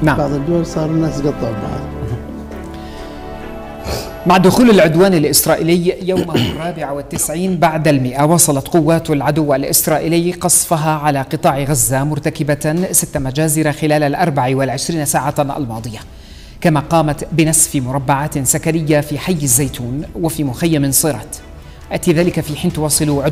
نعم. بعض الدول صار الناس قطعوا بعض. مع دخول العدوان الإسرائيلي يومه 94 بعد 100، وصلت قوات العدو الإسرائيلي قصفها على قطاع غزة مرتكبة 6 مجازر خلال 24 ساعة الماضية، كما قامت بنسف مربعات سكنية في حي الزيتون وفي مخيم صيرات. يأتي ذلك في حين تواصل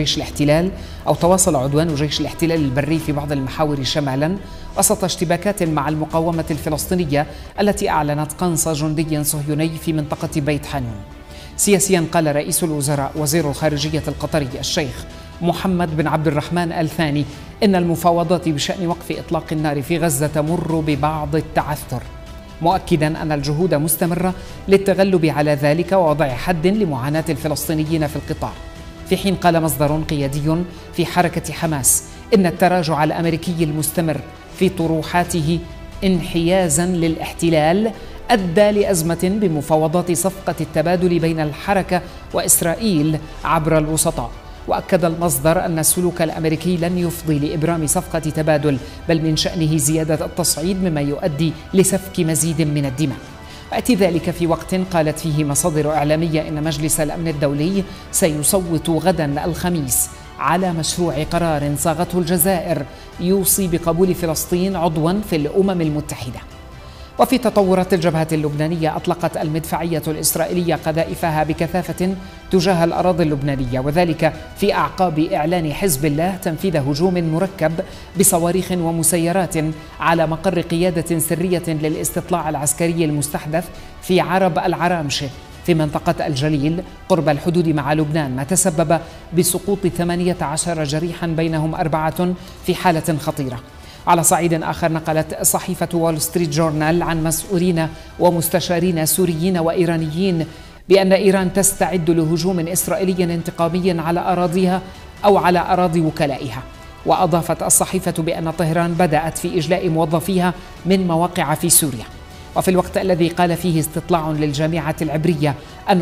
عدوان جيش الاحتلال البري في بعض المحاور شمالا وسط اشتباكات مع المقاومة الفلسطينية التي أعلنت قنص جندي صهيوني في منطقة بيت حانون. سياسيا، قال رئيس الوزراء وزير الخارجية القطري الشيخ محمد بن عبد الرحمن آل ثاني إن المفاوضات بشأن وقف إطلاق النار في غزة تمر ببعض التعثر، مؤكدا أن الجهود مستمرة للتغلب على ذلك ووضع حد لمعاناة الفلسطينيين في القطاع. في حين قال مصدر قيادي في حركة حماس إن التراجع الأمريكي المستمر في طروحاته انحيازا للاحتلال أدى لأزمة بمفاوضات صفقة التبادل بين الحركة وإسرائيل عبر الوسطاء. وأكد المصدر أن السلوك الأمريكي لن يفضي لإبرام صفقة تبادل، بل من شأنه زيادة التصعيد مما يؤدي لسفك مزيد من الدماء. ويأتي ذلك في وقت قالت فيه مصادر إعلامية إن مجلس الأمن الدولي سيصوت غدا الخميس على مشروع قرار صاغته الجزائر يوصي بقبول فلسطين عضوا في الأمم المتحدة. وفي تطورات الجبهة اللبنانية، أطلقت المدفعية الإسرائيلية قذائفها بكثافة تجاه الأراضي اللبنانية، وذلك في أعقاب إعلان حزب الله تنفيذ هجوم مركب بصواريخ ومسيرات على مقر قيادة سرية للاستطلاع العسكري المستحدث في عرب العرامشة في منطقة الجليل قرب الحدود مع لبنان، ما تسبب بسقوط 18 جريحا بينهم 4 في حالة خطيرة. على صعيد آخر، نقلت صحيفة وول ستريت جورنال عن مسؤولين ومستشارين سوريين وإيرانيين بأن إيران تستعد لهجوم إسرائيلي انتقامي على أراضيها أو على أراضي وكلائها. وأضافت الصحيفة بأن طهران بدأت في إجلاء موظفيها من مواقع في سوريا. وفي الوقت الذي قال فيه استطلاع للجامعة العبرية أن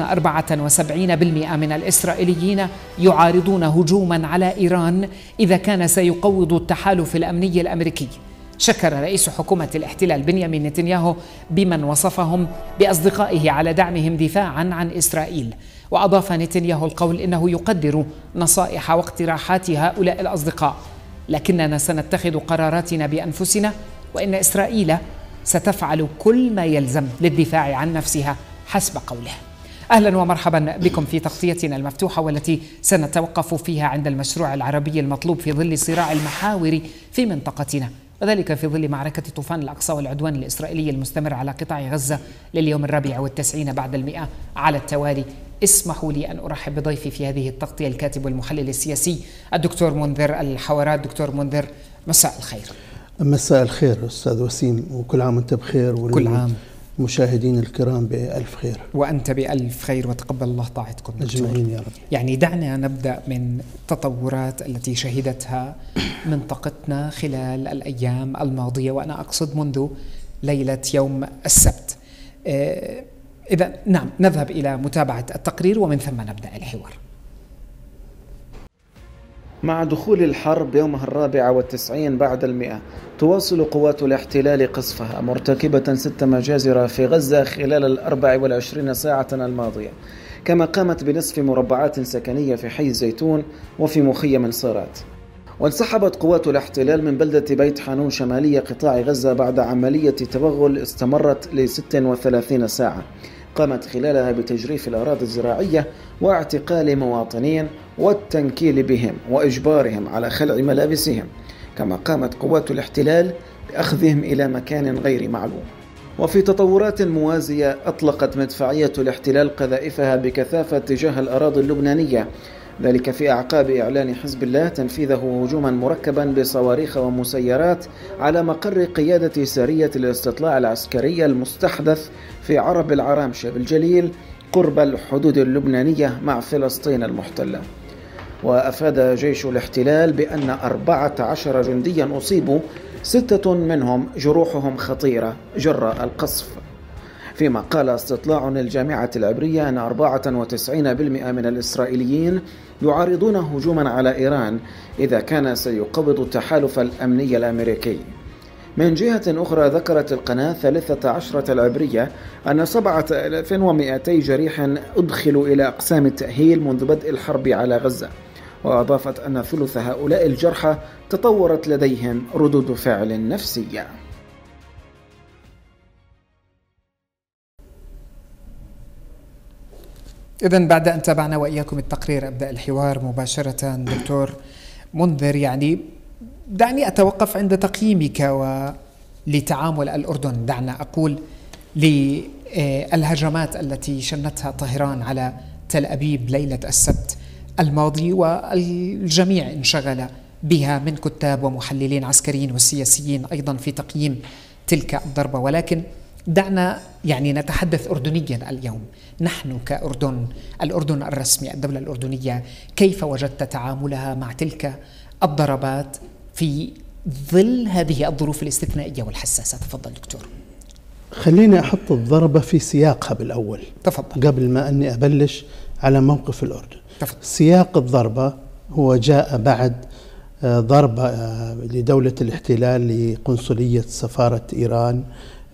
74% من الإسرائيليين يعارضون هجوما على إيران إذا كان سيقوض التحالف الأمني الأمريكي، شكر رئيس حكومة الاحتلال بنيامين نتنياهو بمن وصفهم بأصدقائه على دعمهم دفاعا عن إسرائيل. وأضاف نتنياهو القول إنه يقدر نصائح واقتراحات هؤلاء الأصدقاء، لكننا سنتخذ قراراتنا بأنفسنا، وإن إسرائيل ستفعل كل ما يلزم للدفاع عن نفسها حسب قوله. أهلا ومرحبا بكم في تغطيتنا المفتوحة، والتي سنتوقف فيها عند المشروع العربي المطلوب في ظل صراع المحاور في منطقتنا، وذلك في ظل معركة طوفان الأقصى والعدوان الإسرائيلي المستمر على قطاع غزة لليوم 94 بعد 100 على التوالي. اسمحوا لي أن أرحب بضيفي في هذه التغطية الكاتب والمحلل السياسي الدكتور منذر الحورات. دكتور منذر، مساء الخير. مساء الخير أستاذ وسيم، وكل عام وأنت بخير، كل عام المشاهدين الكرام بألف خير. وأنت بألف خير، وتقبل الله طاعتكم أجمعين يا رب. يعني دعنا نبدأ من التطورات التي شهدتها منطقتنا خلال الأيام الماضية، وأنا أقصد منذ ليلة يوم السبت. إذا نعم، نذهب إلى متابعة التقرير ومن ثم نبدأ الحوار. مع دخول الحرب يومها 94 بعد 100، تواصل قوات الاحتلال قصفها مرتكبة 6 مجازر في غزة خلال 24 ساعة الماضية، كما قامت بنسف مربعات سكنية في حي الزيتون وفي مخيم صيرات. وانسحبت قوات الاحتلال من بلدة بيت حانون شمالية قطاع غزة بعد عملية توغل استمرت ل36 ساعة، قامت خلالها بتجريف الأراضي الزراعية واعتقال مواطنين والتنكيل بهم وإجبارهم على خلع ملابسهم، كما قامت قوات الاحتلال بأخذهم إلى مكان غير معلوم. وفي تطورات موازية، أطلقت مدفعية الاحتلال قذائفها بكثافة تجاه الأراضي اللبنانية، ذلك في أعقاب إعلان حزب الله تنفيذه هجوما مركبا بصواريخ ومسيرات على مقر قيادة سرية الاستطلاع العسكري المستحدث في عرب العرامشة بالجليل قرب الحدود اللبنانية مع فلسطين المحتلة. وأفاد جيش الاحتلال بأن 14 جنديا أصيبوا، 6 منهم جروحهم خطيرة جراء القصف، فيما قال استطلاع للجامعة العبرية أن 94% من الإسرائيليين يعارضون هجوما على إيران إذا كان سيقوض التحالف الأمني الأمريكي. من جهة أخرى ذكرت القناة 13 العبرية أن 7200 جريح أدخلوا إلى أقسام التأهيل منذ بدء الحرب على غزة، وأضافت أن ثلث هؤلاء الجرحى تطورت لديهم ردود فعل نفسية. إذن بعد أن تابعنا وإياكم التقرير أبدأ الحوار مباشرة. دكتور منذر، يعني دعني أتوقف عند تقييمك لتعامل الأردن، دعنا أقول للهجمات التي شنتها طهران على تل أبيب ليلة السبت الماضي، والجميع انشغل بها من كتاب ومحللين عسكريين وسياسيين أيضا في تقييم تلك الضربة. ولكن دعنا يعني نتحدث أردنيا اليوم. نحن كأردن، الأردن الرسمي، الدولة الأردنية، كيف وجدت تعاملها مع تلك الضربات في ظل هذه الظروف الاستثنائية والحساسة؟ تفضل دكتور. خليني أحط الضربة في سياقها بالأول، تفضل، قبل ما أني أبلش على موقف الأردن. تفضل. سياق الضربة هو جاء بعد ضربة لدولة الاحتلال لقنصلية سفارة إيران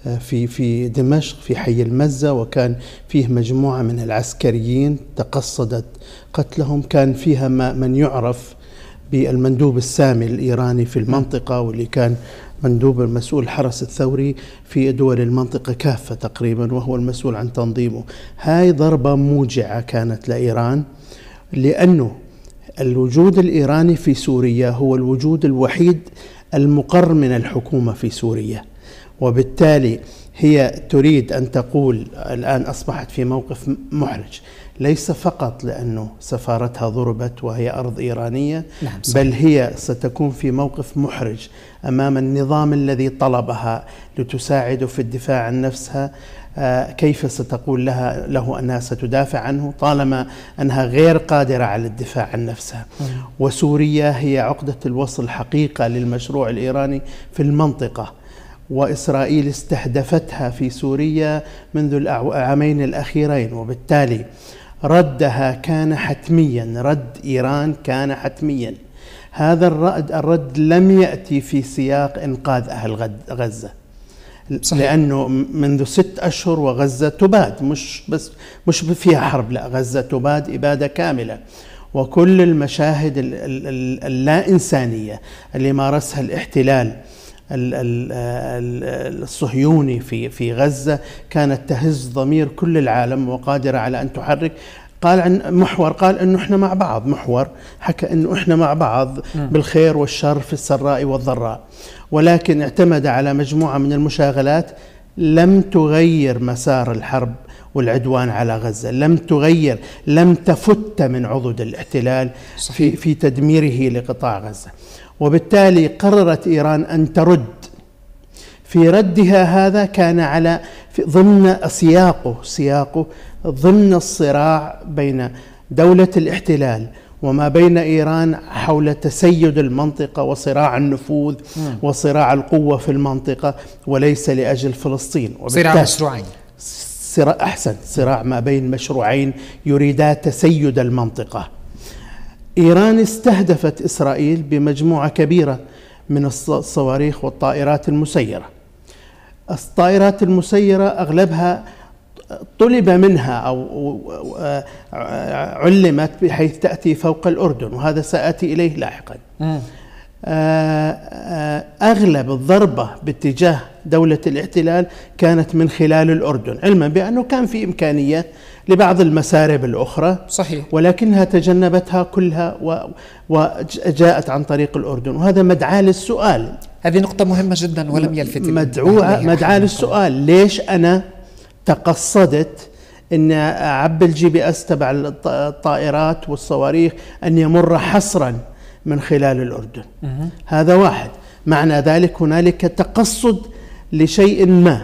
في دمشق في حي المزة، وكان فيه مجموعة من العسكريين تقصدت قتلهم. كان فيها من يعرف بالمندوب السامي الإيراني في المنطقة، واللي كان مندوب المسؤول الحرس الثوري في دول المنطقة كافة تقريبا، وهو المسؤول عن تنظيمه. هاي ضربة موجعة كانت لإيران، لأنه الوجود الإيراني في سوريا هو الوجود الوحيد المقر من الحكومة في سوريا، وبالتالي هي تريد أن تقول الآن أصبحت في موقف محرج، ليس فقط لأنه سفارتها ضربت وهي أرض إيرانية، بل هي ستكون في موقف محرج أمام النظام الذي طلبها لتساعده في الدفاع عن نفسها. كيف ستقول له أنها ستدافع عنه طالما أنها غير قادرة على الدفاع عن نفسها؟ وسوريا هي عقدة الوصل حقيقة للمشروع الإيراني في المنطقة، وإسرائيل استهدفتها في سوريا منذ العامين الأخيرين، وبالتالي ردها كان حتميا، رد إيران كان حتميا. هذا الرد لم يأتي في سياق إنقاذ أهل غزة، صحيح. لأنه منذ 6 أشهر وغزة تباد، مش فيها حرب، لا، غزة تباد إبادة كاملة، وكل المشاهد اللا إنسانية اللي مارسها الاحتلال الصهيوني في غزة كانت تهز ضمير كل العالم وقادرة على أن تحرك. قال عن محور، قال أنه إحنا مع بعض، محور حكى أنه إحنا مع بعض بالخير والشر في السراء والضراء، ولكن اعتمد على مجموعة من المشاغلات لم تغير مسار الحرب والعدوان على غزة، لم تفت من عضد الاحتلال في تدميره لقطاع غزة. وبالتالي قررت إيران أن ترد. في ردها هذا كان على ضمن سياقه ضمن الصراع بين دولة الاحتلال وما بين إيران حول تسيد المنطقة وصراع النفوذ وصراع القوة في المنطقة، وليس لأجل فلسطين. صراع مشروعين، صراع ما بين مشروعين يريدا تسيد المنطقة. إيران استهدفت إسرائيل بمجموعة كبيرة من الصواريخ والطائرات المسيرة. الطائرات المسيرة أغلبها طلب منها أو علمت بحيث تأتي فوق الأردن، وهذا سأتي إليه لاحقا. أغلب الضربة باتجاه دولة الاحتلال كانت من خلال الأردن، علما بأنه كان في إمكانية لبعض المسارب الأخرى، صحيح، ولكنها تجنبتها كلها وجاءت عن طريق الأردن، وهذا مدعاة للسؤال. هذه نقطة مهمة جدا ولم يلفت مدعاة للسؤال، ليش أنا تقصدت أن عب الGPS تبع الطائرات والصواريخ أن يمر حصرا من خلال الأردن؟ هذا واحد. معنى ذلك هنالك تقصد لشيء ما.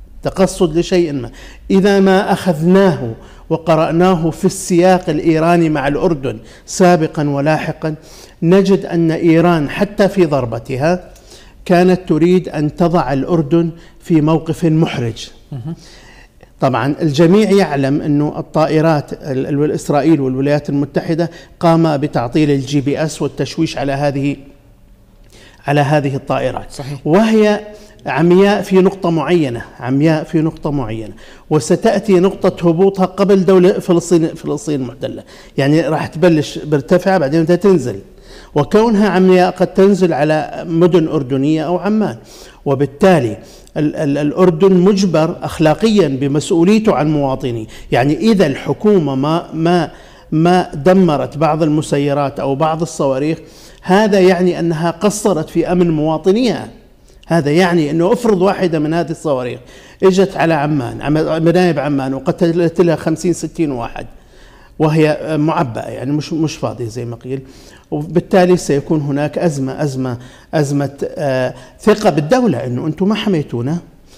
إذا ما أخذناه وقرأناه في السياق الإيراني مع الأردن سابقا ولاحقا، نجد أن إيران حتى في ضربتها كانت تريد أن تضع الأردن في موقف محرج. طبعا الجميع يعلم أن الطائرات الإسرائيل والولايات المتحدة قام بتعطيل الGPS والتشويش على على هذه الطائرات. صحيح. وهي عمياء في نقطة معينة، عمياء في نقطة معينة، وستأتي نقطة هبوطها قبل دولة فلسطين المحتلة، يعني راح تبلش برتفع بعدين بدها تنزل، وكونها عمياء قد تنزل على مدن أردنية أو عمان، وبالتالي الأردن مجبر أخلاقيا بمسؤوليته عن مواطنيه. يعني إذا الحكومة ما دمرت بعض المسيرات أو بعض الصواريخ، هذا يعني أنها قصرت في أمن مواطنيها. هذا يعني أنه افرض واحدة من هذه الصواريخ اجت على عمان، منايب عمان، وقتلت لها 50-60 واحد وهي معبأة، يعني مش فاضية زي ما قيل، وبالتالي سيكون هناك أزمة ثقة بالدولة، أنه أنتم ما حميتونا،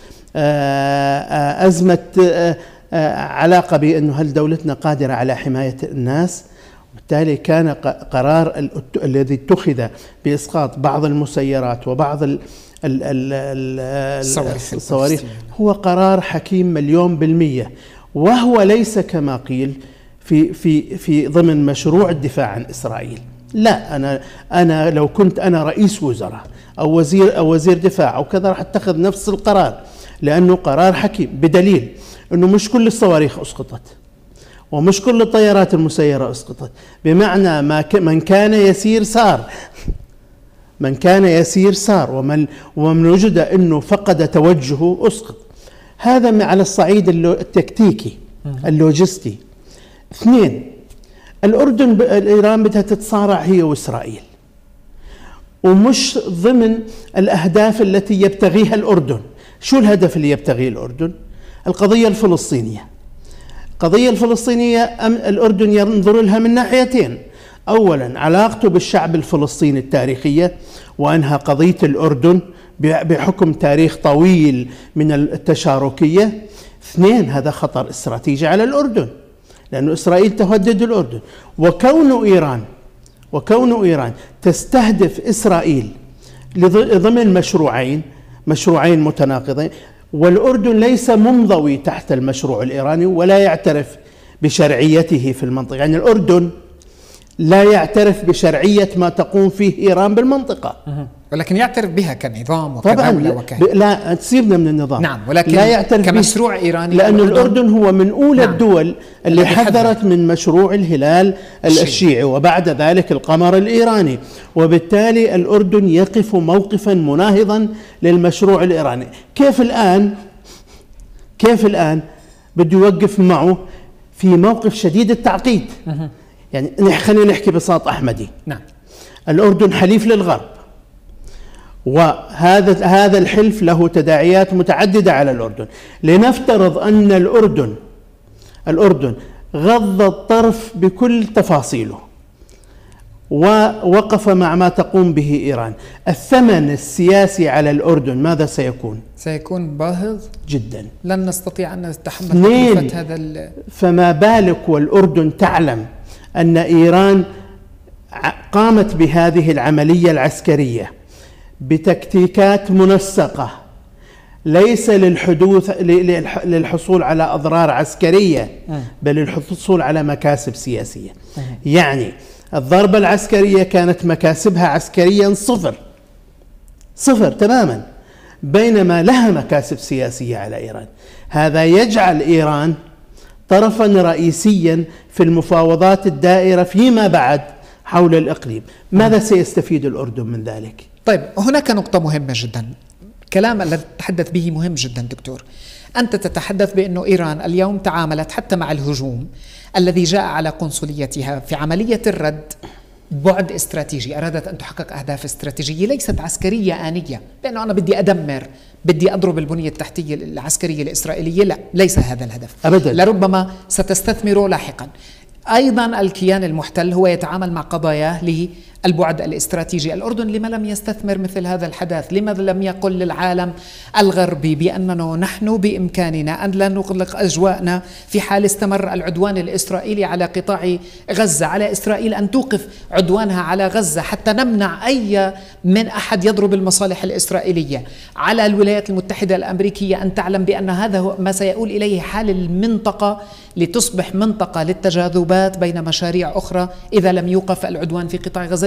أزمة علاقة بأنه هل دولتنا قادرة على حماية الناس. وبالتالي كان قرار الذي اتخذ بإسقاط بعض المسيرات وبعض الصواريخ هو قرار حكيم 1,000,000%، وهو ليس كما قيل في ضمن مشروع الدفاع عن إسرائيل. لا، أنا لو كنت أنا رئيس وزراء أو وزير دفاع أو كذا راح أتخذ نفس القرار، لأنه قرار حكيم، بدليل أنه مش كل الصواريخ أسقطت ومش كل الطيارات المسيرة أسقطت، بمعنى من كان يسير سار، من كان يسير سار، ومن وجد أنه فقد توجهه أسقط. هذا على الصعيد التكتيكي اللوجستي. 2، إيران بدها تتصارع هي وإسرائيل، ومش ضمن الأهداف التي يبتغيها الأردن. شو الهدف اللي يبتغيه الأردن؟ القضية الفلسطينية. القضية الفلسطينية الأردن ينظر لها من ناحيتين: أولا علاقته بالشعب الفلسطيني التاريخية، وأنها قضية الأردن بحكم تاريخ طويل من التشاركية. 2، هذا خطر استراتيجي على الأردن، لأن إسرائيل تهدد الأردن، وكون إيران تستهدف إسرائيل ضمن مشروعين متناقضين، والأردن ليس منضوي تحت المشروع الإيراني ولا يعترف بشرعيته في المنطقة. يعني الأردن لا يعترف بشرعية ما تقوم فيه إيران بالمنطقة، ولكن يعترف بها كنظام وكدولة وكهيئة. لا تسيبنا من النظام. نعم، ولكن لا يعترف كمشروع إيراني، لأن الأردن هو من أولى الدول اللي حذرت من مشروع الهلال الشيعي وبعد ذلك القمر الإيراني، وبالتالي الأردن يقف موقفا مناهضا للمشروع الإيراني. كيف الآن بده يوقف معه في موقف شديد التعقيد؟ يعني خلينا نحكي بساط أحمدي. نعم. الأردن حليف للغرب، وهذا الحلف له تداعيات متعددة على الأردن. لنفترض أن الأردن غض الطرف بكل تفاصيله ووقف مع ما تقوم به إيران، الثمن السياسي على الأردن ماذا سيكون؟ سيكون باهظ جدا، لن نستطيع أن نتحمل تكلفة هذا. فما بالك والأردن تعلم أن إيران قامت بهذه العملية العسكرية بتكتيكات منسقة، ليس للحصول على أضرار عسكرية، بل للحصول على مكاسب سياسية. يعني الضربة العسكرية كانت مكاسبها عسكريا صفر تماما، بينما لها مكاسب سياسية على إيران. هذا يجعل إيران طرفا رئيسيا في المفاوضات الدائرة فيما بعد حول الإقليم. ماذا سيستفيد الأردن من ذلك؟ طيب، هناك نقطة مهمة جدا، كلام الذي تتحدث به مهم جدا دكتور. أنت تتحدث بأن إيران اليوم تعاملت حتى مع الهجوم الذي جاء على قنصليتها في عملية الرد بعد استراتيجي، أرادت أن تحقق أهداف استراتيجية ليست عسكرية آنية، بأنه أنا بدي أدمر، بدي أضرب البنية التحتية العسكرية الإسرائيلية. لا، ليس هذا الهدف أبدا. لربما ستستثمره لاحقا. أيضا الكيان المحتل هو يتعامل مع قضاياه للبعد الاستراتيجي. الأردن لما لم يستثمر مثل هذا الحدث؟ لماذا لم يقل للعالم الغربي بأننا نحن بإمكاننا أن لا نغلق أجواءنا في حال استمر العدوان الإسرائيلي على قطاع غزة، على إسرائيل أن توقف عدوانها على غزة حتى نمنع أي من أحد يضرب المصالح الإسرائيلية، على الولايات المتحدة الأمريكية أن تعلم بأن هذا هو ما سيؤول إليه حال المنطقة لتصبح منطقة للتجاذبات بين مشاريع أخرى إذا لم يوقف العدوان في قطاع غزة.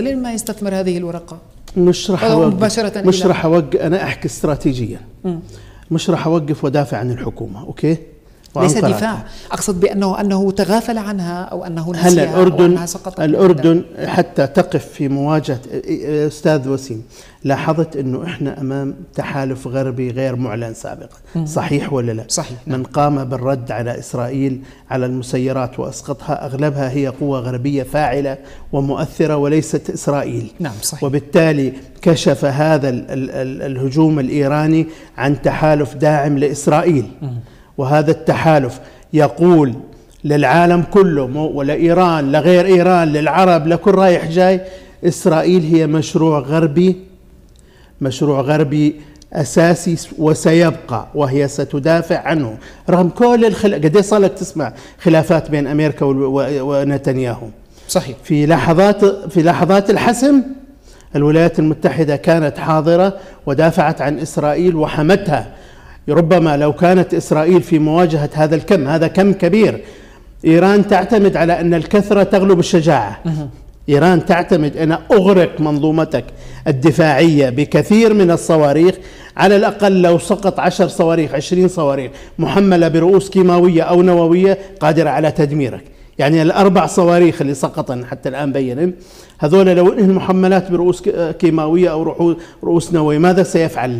لما يستثمر هذه الورقة؟ مش راح أوقف، أنا أحكي استراتيجيا. مش راح أوقف ودافع عن الحكومة، أوكي؟ ليس دفاع، أقصد بأنه تغافل عنها أو أنه نسيها. هلا الأردن حتى تقف في مواجهة، أستاذ وسيم، لاحظت أنه إحنا أمام تحالف غربي غير معلن سابقا، صحيح ولا لا؟ صحيح. من قام بالرد على إسرائيل على المسيرات وأسقطها أغلبها هي قوة غربية فاعلة ومؤثرة وليست إسرائيل. نعم صحيح. وبالتالي كشف هذا الهجوم الإيراني عن تحالف داعم لإسرائيل. وهذا التحالف يقول للعالم كله، ولإيران، لغير إيران، للعرب، لكل رايح جاي، إسرائيل هي مشروع غربي أساسي وسيبقى، وهي ستدافع عنه رغم كل قد صار لك تسمع خلافات بين أمريكا ونتنياهو. صحيح. في لحظات الحسم الولايات المتحدة كانت حاضرة ودافعت عن إسرائيل وحمتها. ربما لو كانت إسرائيل في مواجهة هذا كم كبير، إيران تعتمد على أن الكثرة تغلب الشجاعة. إيران تعتمد أن أغرق منظومتك الدفاعية بكثير من الصواريخ، على الأقل لو سقط 10 صواريخ 20 صواريخ محملة برؤوس كيماوية أو نووية قادرة على تدميرك. يعني ال4 صواريخ اللي سقطن حتى الآن بينهم، هذول لو إنهم محملات برؤوس كيماوية أو رؤوس نووية ماذا سيفعل؟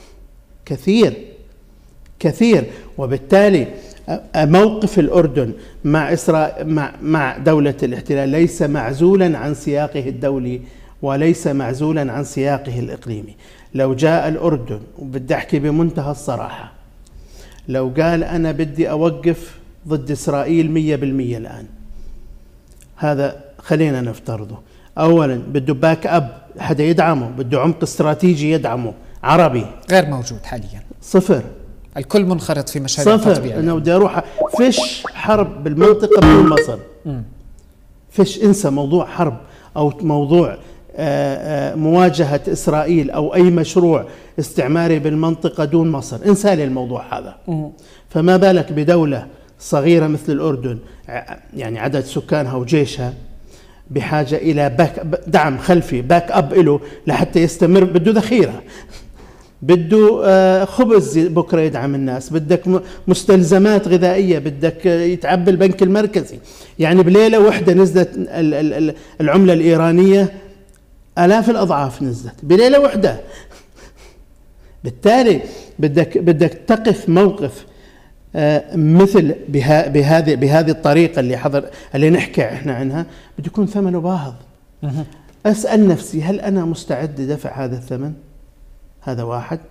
كثير. وبالتالي موقف الأردن مع دولة الاحتلال ليس معزولا عن سياقه الدولي وليس معزولا عن سياقه الإقليمي. لو جاء الأردن، وبدي أحكي بمنتهى الصراحة، لو قال أنا بدي أوقف ضد إسرائيل 100% الآن، هذا خلينا نفترضه. أولا بده باك أب، حدا يدعمه، بده عمق استراتيجي يدعمه عربي، غير موجود حاليا، صفر. الكل منخرط في مشاريع صفر. أنا بدي أروح فيش حرب بالمنطقة بدون مصر. فيش، انسى موضوع حرب أو موضوع مواجهة إسرائيل أو أي مشروع استعماري بالمنطقة دون مصر، انسى لي الموضوع هذا. فما بالك بدولة صغيرة مثل الأردن، يعني عدد سكانها وجيشها بحاجة إلى دعم خلفي، باك أب له لحتى يستمر. بده ذخيرة، بده خبز بكرة يدعم الناس، بدك مستلزمات غذائية، بدك يتعبي البنك المركزي. يعني بليلة واحدة نزلت العملة الإيرانية آلاف الأضعاف، نزلت بليلة واحدة. بالتالي بدك تقف موقف مثل بهذه الطريقة اللي نحكي احنا عنها، بده يكون ثمنه باهظ. أسأل نفسي، هل أنا مستعد لدفع هذا الثمن؟ هذا واحد.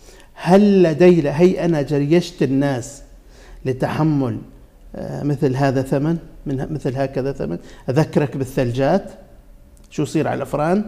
هل أنا جريشت الناس لتحمل مثل هذا ثمن، مثل هكذا ثمن؟ أذكرك بالثلجات شو يصير على الأفران؟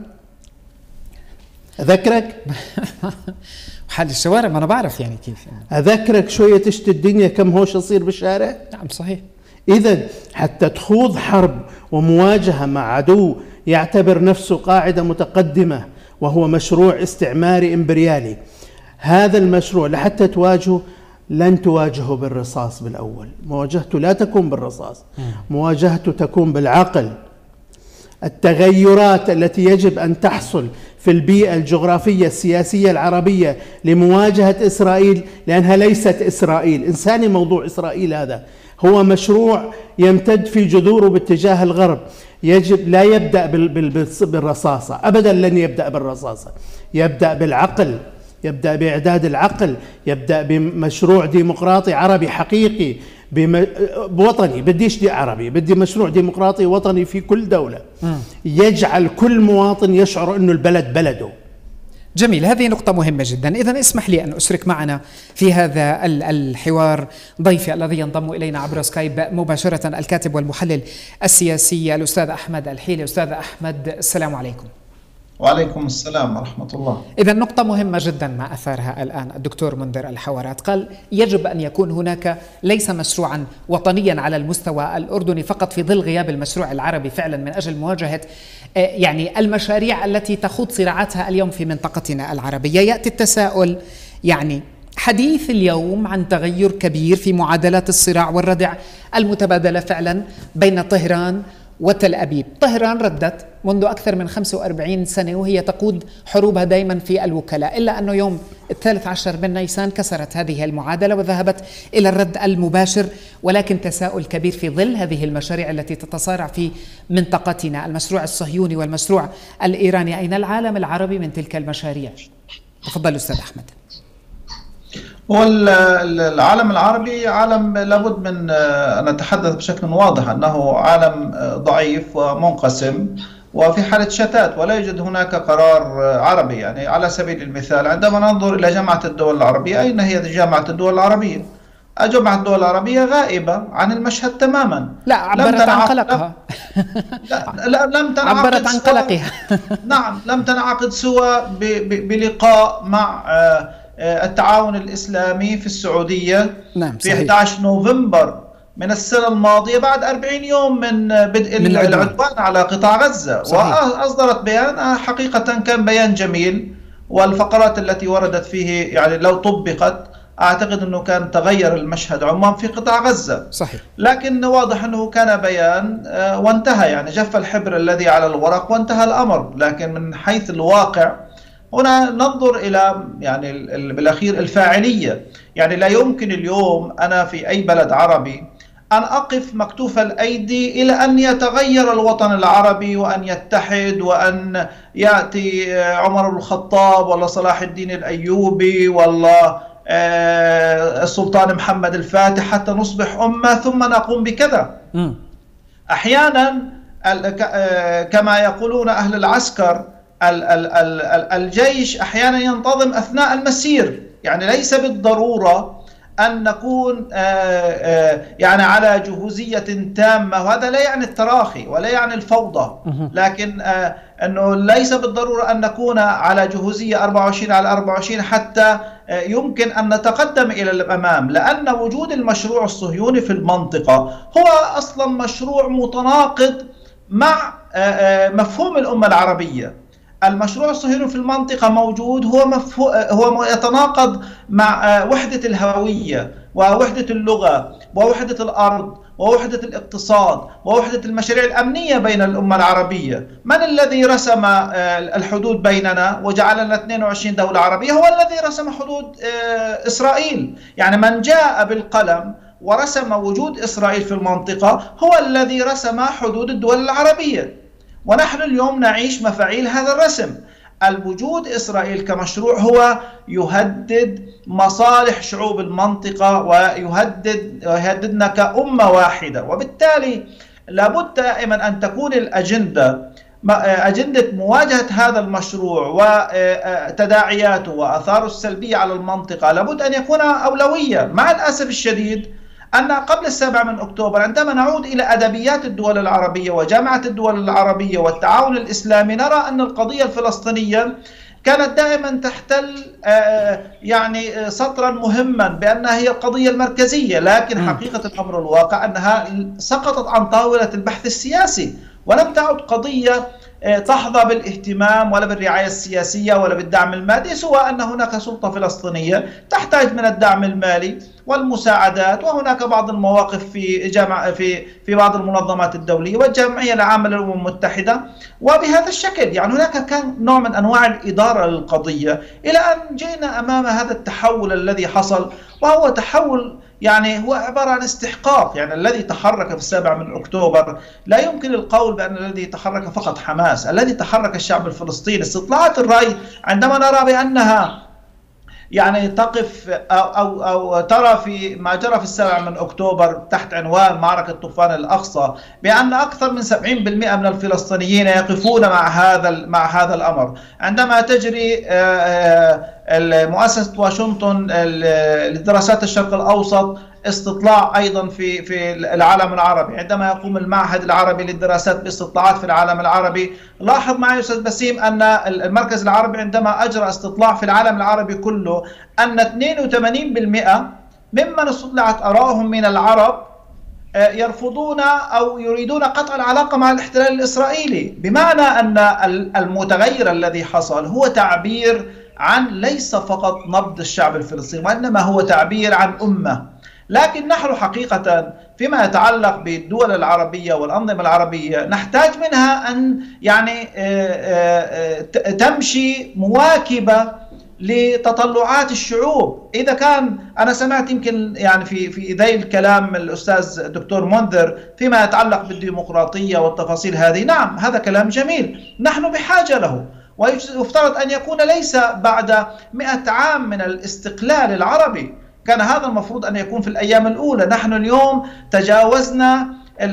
أذكرك حال الشوارع، ما أنا بعرف يعني كيف أذكرك شوية تشتي الدنيا كم هوش يصير بالشارع. نعم صحيح. إذن حتى تخوض حرب ومواجهة مع عدو يعتبر نفسه قاعدة متقدمة وهو مشروع استعماري إمبريالي، هذا المشروع لحتى تواجهه لن تواجهه بالرصاص بالأول. مواجهته لا تكون بالرصاص، مواجهته تكون بالعقل. التغيرات التي يجب أن تحصل في البيئة الجغرافية السياسية العربية لمواجهة إسرائيل، لأنها ليست إسرائيل إنساني. موضوع إسرائيل هذا هو مشروع يمتد في جذوره باتجاه الغرب. يجب لا يبدأ بالرصاصة أبدا، لن يبدأ بالرصاصة، يبدأ بالعقل، يبدأ بإعداد العقل، يبدأ بمشروع ديمقراطي عربي حقيقي وطني. بديش دي عربي، بدي مشروع ديمقراطي وطني في كل دولة يجعل كل مواطن يشعر أنه البلد بلده. جميل، هذه نقطة مهمة جدا. إذن اسمح لي أن أشرك معنا في هذا الحوار ضيفي الذي ينضم إلينا عبر سكايب مباشرة، الكاتب والمحلل السياسي الأستاذ أحمد الحيلي. أستاذ أحمد، السلام عليكم. وعليكم السلام ورحمة الله. إذن نقطة مهمة جدا ما أثارها الآن الدكتور منذر الحوارات، قال يجب أن يكون هناك ليس مشروعا وطنيا على المستوى الأردني فقط في ظل غياب المشروع العربي فعلا من أجل مواجهة يعني المشاريع التي تخوض صراعاتها اليوم في منطقتنا العربية. يأتي التساؤل، يعني حديث اليوم عن تغير كبير في معادلات الصراع والردع المتبادلة فعلا بين طهران وتل أبيب. طهران ردت منذ أكثر من 45 سنة، وهي تقود حروبها دائما في الوكلاء، إلا أنه يوم 13 من نيسان كسرت هذه المعادلة وذهبت إلى الرد المباشر. ولكن تساؤل كبير في ظل هذه المشاريع التي تتصارع في منطقتنا، المشروع الصهيوني والمشروع الإيراني، أين العالم العربي من تلك المشاريع؟ تفضل أستاذ أحمد. هو العالم العربي عالم لابد من أن نتحدث بشكل واضح أنه عالم ضعيف ومنقسم وفي حالة شتات، ولا يوجد هناك قرار عربي. يعني على سبيل المثال عندما ننظر إلى جامعة الدول العربية، أين هي جامعة الدول العربية؟ جامعة الدول العربية غائبة عن المشهد تماما. لا، عبرت عن قلقها. لا لم تنعقد، عبرت عن قلقها. نعم، لم تنعقد سوى بلقاء مع التعاون الإسلامي في السعودية. نعم، في 11 نوفمبر من السنة الماضية، بعد 40 يوم من بدء العدوان على قطاع غزة. صحيح. وأصدرت بيان حقيقة كان بيان جميل، والفقرات التي وردت فيه يعني لو طبقت أعتقد أنه كان تغير المشهد عموما في قطاع غزة. صحيح. لكن واضح أنه كان بيان وانتهى، يعني جف الحبر الذي على الورق وانتهى الأمر. لكن من حيث الواقع هنا ننظر إلى يعني بالأخير الفاعلية. يعني لا يمكن اليوم أنا في أي بلد عربي أن أقف مكتوف الأيدي إلى أن يتغير الوطن العربي وأن يتحد وأن يأتي عمر بن الخطاب ولا صلاح الدين الأيوبي ولا السلطان محمد الفاتح حتى نصبح أمة ثم نقوم بكذا. أحيانا كما يقولون أهل العسكر، الجيش أحيانا ينتظم أثناء المسير. يعني ليس بالضرورة أن نكون يعني على جهوزية تامة، وهذا لا يعني التراخي ولا يعني الفوضى، لكن أنه ليس بالضرورة أن نكون على جهوزية 24 على 24 حتى يمكن أن نتقدم إلى الأمام. لأن وجود المشروع الصهيوني في المنطقة هو أصلا مشروع متناقض مع مفهوم الأمة العربية. المشروع الصهيوني في المنطقة موجود، هو يتناقض مع وحدة الهوية ووحدة اللغة ووحدة الأرض ووحدة الاقتصاد ووحدة المشاريع الأمنية بين الأمة العربية. من الذي رسم الحدود بيننا وجعلنا 22 دولة عربية؟ هو الذي رسم حدود إسرائيل. يعني من جاء بالقلم ورسم وجود إسرائيل في المنطقة هو الذي رسم حدود الدول العربية. ونحن اليوم نعيش مفاعيل هذا الرسم. الوجود إسرائيل كمشروع هو يهدد مصالح شعوب المنطقة ويهددنا كأمة واحدة، وبالتالي لابد دائما أن تكون أجندة مواجهة هذا المشروع وتداعياته وآثاره السلبية على المنطقة لابد أن يكون أولوية. مع الأسف الشديد أن قبل 7 أكتوبر عندما نعود إلى أدبيات الدول العربية وجامعة الدول العربية والتعاون الإسلامي نرى أن القضية الفلسطينية كانت دائما تحتل يعني سطرا مهما بأنها هي القضية المركزية، لكن حقيقة الأمر الواقع أنها سقطت عن طاولة البحث السياسي ولم تعد قضية تحظى بالاهتمام ولا بالرعاية السياسية ولا بالدعم المادي، سوى أن هناك سلطة فلسطينية تحتاج من الدعم المالي والمساعدات، وهناك بعض المواقف في بعض المنظمات الدولية والجمعية العامة للأمم المتحدة. وبهذا الشكل يعني هناك كان نوع من أنواع الإدارة للقضية إلى أن جئنا أمام هذا التحول الذي حصل، وهو تحول يعني هو عبارة عن استحقاق. يعني الذي تحرك في 7 أكتوبر لا يمكن القول بأن الذي تحرك فقط حماس، الذي تحرك الشعب الفلسطيني. استطلاعات الرأي عندما نرى بأنها يعني تقف أو ترى في ما جرى في 7 أكتوبر تحت عنوان معركة طوفان الأقصى بأن أكثر من 70% من الفلسطينيين يقفون مع هذا الأمر. عندما تجري مؤسسة واشنطن لدراسات الشرق الأوسط استطلاع أيضا في العالم العربي، عندما يقوم المعهد العربي للدراسات باستطلاعات في العالم العربي، لاحظ معي أستاذ بسيم أن المركز العربي عندما أجرى استطلاع في العالم العربي كله أن 82% ممن استطلعت آرائهم من العرب يرفضون أو يريدون قطع العلاقة مع الاحتلال الإسرائيلي، بمعنى أن المتغير الذي حصل هو تعبير عن ليس فقط نبض الشعب الفلسطيني، وإنما هو تعبير عن أمة. لكن نحن حقيقة فيما يتعلق بالدول العربية والأنظمة العربية نحتاج منها أن يعني تمشي مواكبة لتطلعات الشعوب. إذا كان أنا سمعت يمكن يعني في ذيل الكلام الأستاذ الدكتور منذر فيما يتعلق بالديمقراطية والتفاصيل هذه، نعم هذا كلام جميل، نحن بحاجة له، ويفترض أن يكون ليس بعد 100 عام من الاستقلال العربي، كان هذا المفروض أن يكون في الأيام الأولى. نحن اليوم تجاوزنا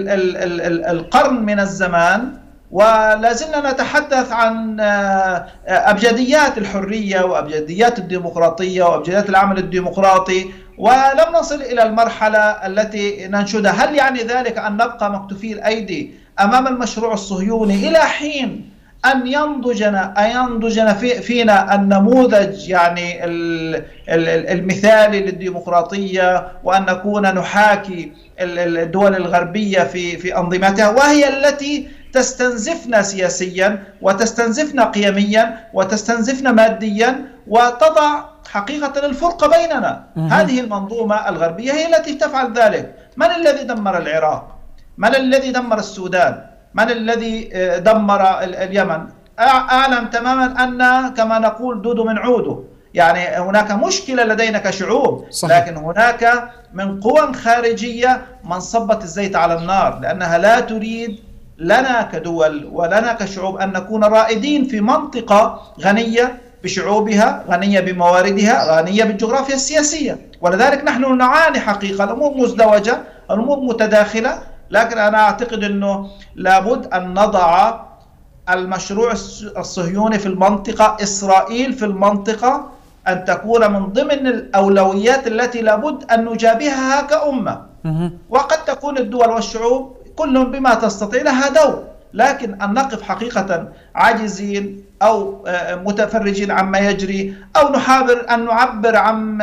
القرن من الزمان ولا زلنا نتحدث عن أبجديات الحرية وأبجديات الديمقراطية وأبجديات العمل الديمقراطي، ولم نصل إلى المرحلة التي ننشدها. هل يعني ذلك أن نبقى مكتوفي الأيدي أمام المشروع الصهيوني إلى حين أن ينضجنا فينا النموذج يعني المثالي للديمقراطية، وأن نكون نحاكي الدول الغربية في أنظمتها، وهي التي تستنزفنا سياسيا وتستنزفنا قيميا وتستنزفنا ماديا وتضع حقيقة الفرقة بيننا. هذه المنظومة الغربية هي التي تفعل ذلك. من الذي دمر العراق؟ من الذي دمر السودان؟ من الذي دمر اليمن؟ أعلم تماما أن كما نقول دود من عوده، يعني هناك مشكلة لدينا كشعوب، لكن هناك من قوى خارجية من صبت الزيت على النار، لأنها لا تريد لنا كدول ولنا كشعوب أن نكون رائدين في منطقة غنية بشعوبها، غنية بمواردها، غنية بالجغرافيا السياسية. ولذلك نحن نعاني حقيقة، الأمور مزدوجة، الأمور متداخلة، لكن أنا أعتقد أنه لابد أن نضع المشروع الصهيوني في المنطقة، إسرائيل في المنطقة، أن تكون من ضمن الأولويات التي لابد أن نجابهها كأمة. وقد تكون الدول والشعوب كل بما تستطيع لها دور، لكن أن نقف حقيقة عاجزين أو متفرجين عما يجري، أو نحاول أن نعبر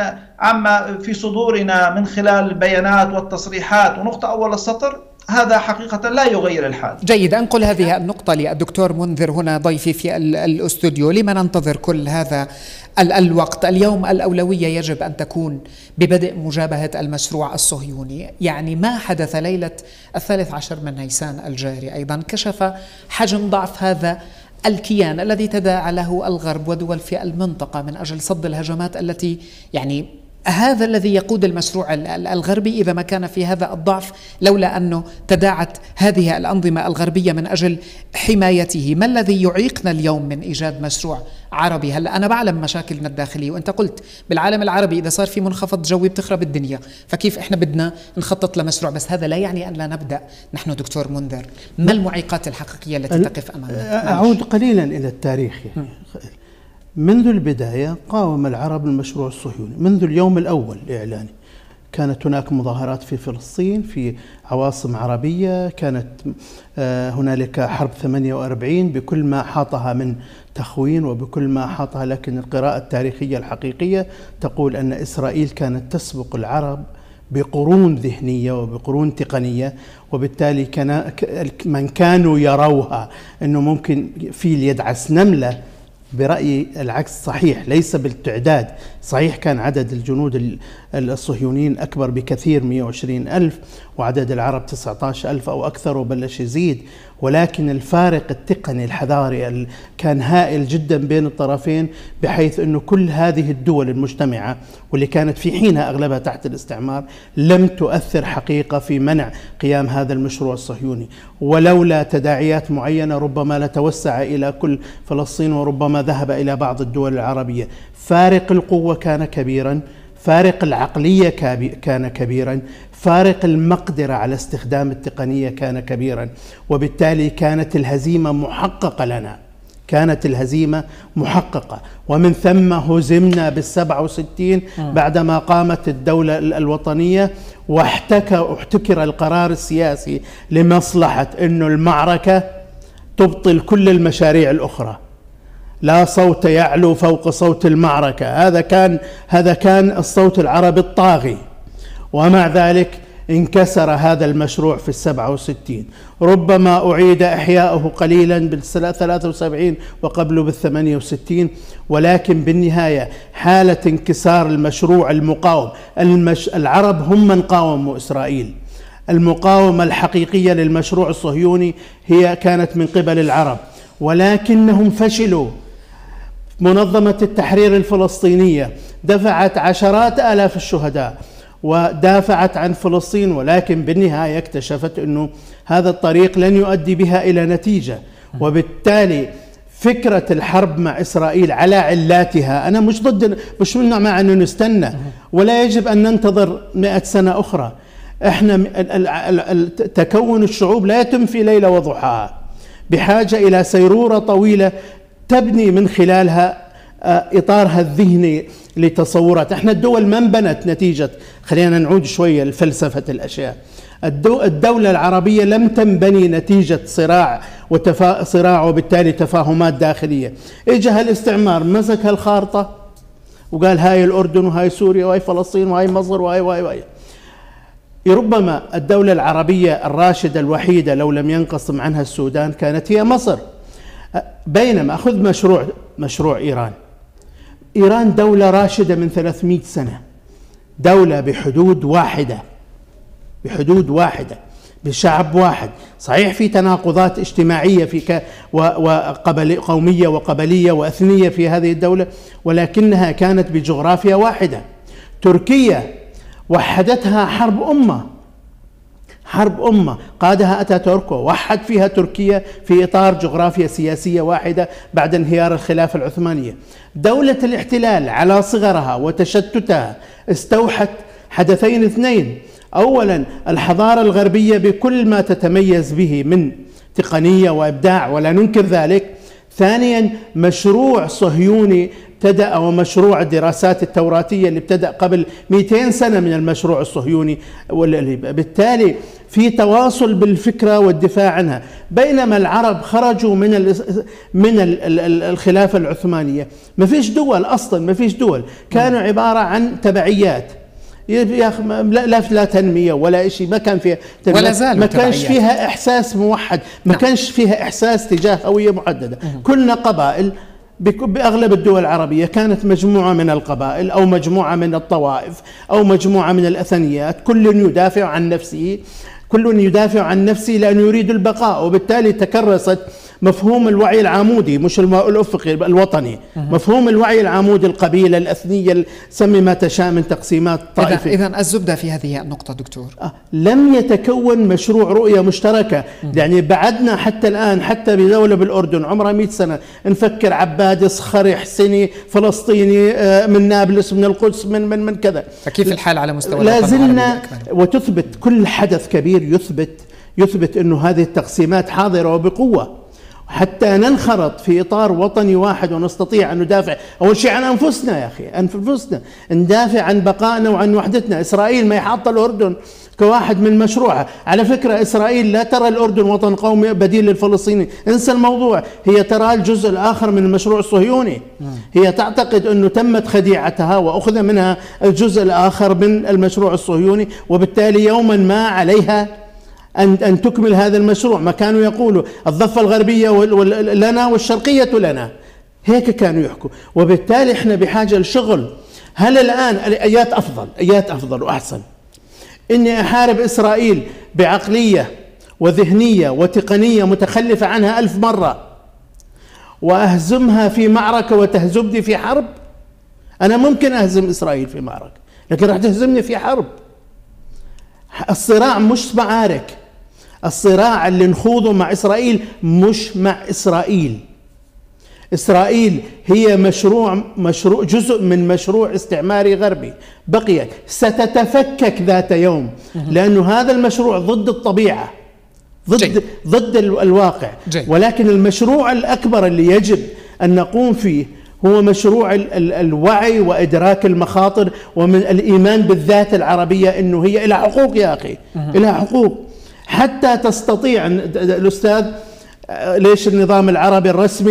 عما في صدورنا من خلال البيانات والتصريحات ونقطة أول السطر، هذا حقيقة لا يغير الحال. جيد، أنقل هذه النقطة للدكتور منذر هنا ضيفي في الاستوديو. لما ننتظر كل هذا الوقت؟ اليوم الأولوية يجب أن تكون ببدء مجابهة المشروع الصهيوني. يعني ما حدث ليلة 13 من نيسان الجاري أيضا كشف حجم ضعف هذا الكيان الذي تداعى له الغرب ودول في المنطقة من أجل صد الهجمات التي يعني هذا الذي يقود المشروع الغربي إذا ما كان في هذا الضعف لولا أنه تداعت هذه الأنظمة الغربية من أجل حمايته. ما الذي يعيقنا اليوم من إيجاد مشروع عربي؟ هلا أنا بعلم مشاكلنا الداخلية، وأنت قلت بالعالم العربي إذا صار في منخفض جوي بتخرب الدنيا، فكيف إحنا بدنا نخطط لمشروع؟ بس هذا لا يعني أن لا نبدأ. نحن دكتور منذر، ما المعيقات الحقيقية التي تقف أمامنا؟ أعود قليلا إلى التاريخ. يعني منذ البداية قاوم العرب المشروع الصهيوني منذ اليوم الأول الإعلاني. كانت هناك مظاهرات في فلسطين في عواصم عربية، كانت هنالك حرب 48 بكل ما حاطها من تخوين وبكل ما حاطها، لكن القراءة التاريخية الحقيقية تقول أن إسرائيل كانت تسبق العرب بقرون ذهنية وبقرون تقنية، وبالتالي كان من كانوا يروها أنه ممكن فيل يدعس نملة، برأيي العكس صحيح، ليس بالتعداد. صحيح كان عدد الجنود الصهيونيين أكبر بكثير 120,000 وعدد العرب 19,000 أو أكثر وبلش يزيد، ولكن الفارق التقني الحضاري كان هائل جدا بين الطرفين، بحيث أنه كل هذه الدول المجتمعة واللي كانت في حينها أغلبها تحت الاستعمار لم تؤثر حقيقة في منع قيام هذا المشروع الصهيوني. ولولا تداعيات معينة ربما لتوسع إلى كل فلسطين وربما ذهب إلى بعض الدول العربية. فارق القوة كان كبيرا، فارق العقلية كان كبيرا، فارق المقدرة على استخدام التقنية كان كبيرا، وبالتالي كانت الهزيمة محققة لنا، كانت الهزيمة محققة. ومن ثم هزمنا بال67 بعدما قامت الدولة الوطنية، واحتكر القرار السياسي لمصلحة أنه المعركة تبطل كل المشاريع الأخرى، لا صوت يعلو فوق صوت المعركة. هذا كان الصوت العربي الطاغي. ومع ذلك انكسر هذا المشروع في 67. ربما أعيد إحياؤه قليلا بال73 وقبله بال68، ولكن بالنهاية حالة انكسار المشروع المقاوم. العرب هم من قاوموا إسرائيل. المقاومة الحقيقية للمشروع الصهيوني هي كانت من قبل العرب، ولكنهم فشلوا. منظمة التحرير الفلسطينية دفعت عشرات آلاف الشهداء ودافعت عن فلسطين، ولكن بالنهاية اكتشفت أنه هذا الطريق لن يؤدي بها إلى نتيجة. وبالتالي فكرة الحرب مع إسرائيل على علاتها، أنا مش مع أنه نستنى، ولا يجب أن ننتظر 100 سنة أخرى. احنا تكون الشعوب لا يتم في ليلة وضحاها، بحاجة إلى سيرورة طويلة تبني من خلالها إطارها الذهني لتصورات. احنا الدول ما انبنت نتيجة، خلينا نعود شوية لفلسفة الأشياء. الدولة العربية لم تنبني نتيجة صراع وبالتالي تفاهمات داخلية. اجى الاستعمار مسك الخارطة وقال هاي الأردن وهاي سوريا وهاي فلسطين وهاي مصر وهاي. ربما الدولة العربية الراشدة الوحيدة لو لم ينقسم عنها السودان كانت هي مصر. بينما أخذ مشروع إيران دولة راشدة من 300 سنة، دولة بحدود واحدة بشعب واحد. صحيح في تناقضات اجتماعية قومية وقبلية وأثنية في هذه الدولة، ولكنها كانت بجغرافيا واحدة. تركيا وحدتها حرب أمة قادها أتاتورك، وحد فيها تركيا في إطار جغرافيا سياسية واحدة بعد انهيار الخلافة العثمانية. دولة الاحتلال على صغرها وتشتتها استوحت حدثين اثنين: أولا الحضارة الغربية بكل ما تتميز به من تقنية وإبداع ولا ننكر ذلك. ثانيا مشروع صهيوني ابتدأ، ومشروع الدراسات التوراتية اللي ابتدأ قبل 200 سنة من المشروع الصهيوني، بالتالي في تواصل بالفكرة والدفاع عنها. بينما العرب خرجوا من الخلافة العثمانية، ما فيش دول أصلا، ما فيش دول، كانوا عبارة عن تبعيات. لا تنمية ولا شيء، ما كان فيها تنمية، ولا زال ما كانش فيها إحساس موحد، ما كانش فيها إحساس تجاه هوية محددة. كلنا قبائل. بأغلب الدول العربية كانت مجموعة من القبائل أو مجموعة من الطوائف أو مجموعة من الأثنيات، كل يدافع عن نفسه لأنه يريد البقاء. وبالتالي تكرست مفهوم الوعي العمودي، مش الأفقي الوطني، مفهوم الوعي العمودي، القبيلة، الأثنية، سمي ما تشاء من تقسيمات طائفة. إذن الزبدة في هذه النقطة دكتور، لم يتكون مشروع رؤية مشتركة. يعني بعدنا حتى الآن، حتى بدولة بالأردن عمرها 100 سنة، نفكر عبادي، صخري، حسيني، فلسطيني، من نابلس، من القدس، من كذا. فكيف الحال على مستوى لازلنا وتثبت كل حدث كبير يثبت أنه هذه التقسيمات حاضرة وبقوة، حتى ننخرط في إطار وطني واحد ونستطيع أن ندافع أول شيء عن أنفسنا. يا أخي أنفسنا ندافع عن بقائنا وعن وحدتنا. إسرائيل ما يحط الأردن كواحد من مشروعها. على فكرة إسرائيل لا ترى الأردن وطن قومي بديل للفلسطيني، انسى الموضوع. هي ترى الجزء الآخر من المشروع الصهيوني. هي تعتقد أنه تمت خديعتها وأخذ منها الجزء الآخر من المشروع الصهيوني، وبالتالي يوما ما عليها أن تكمل هذا المشروع. ما كانوا يقولوا الضفة الغربية لنا والشرقية لنا، هيك كانوا يحكوا. وبالتالي احنا بحاجة لشغل. هل الآن آيات أفضل وأحسن إني أحارب إسرائيل بعقلية وذهنية وتقنية متخلفة عنها 1000 مرة وأهزمها في معركة وتهزمني في حرب؟ أنا ممكن أهزم إسرائيل في معركة، لكن راح تهزمني في حرب. الصراع مش معارك، الصراع اللي نخوضه مع إسرائيل مش مع إسرائيل. إسرائيل هي مشروع جزء من مشروع استعماري غربي بقي ستتفكك ذات يوم، لأنه هذا المشروع ضد الطبيعة، ضد الواقع. ولكن المشروع الأكبر اللي يجب أن نقوم فيه هو مشروع الوعي وإدراك المخاطر، ومن الإيمان بالذات العربية أنه هي لها حقوق. يا أخي لها حقوق حتى تستطيع. الأستاذ ليش النظام العربي الرسمي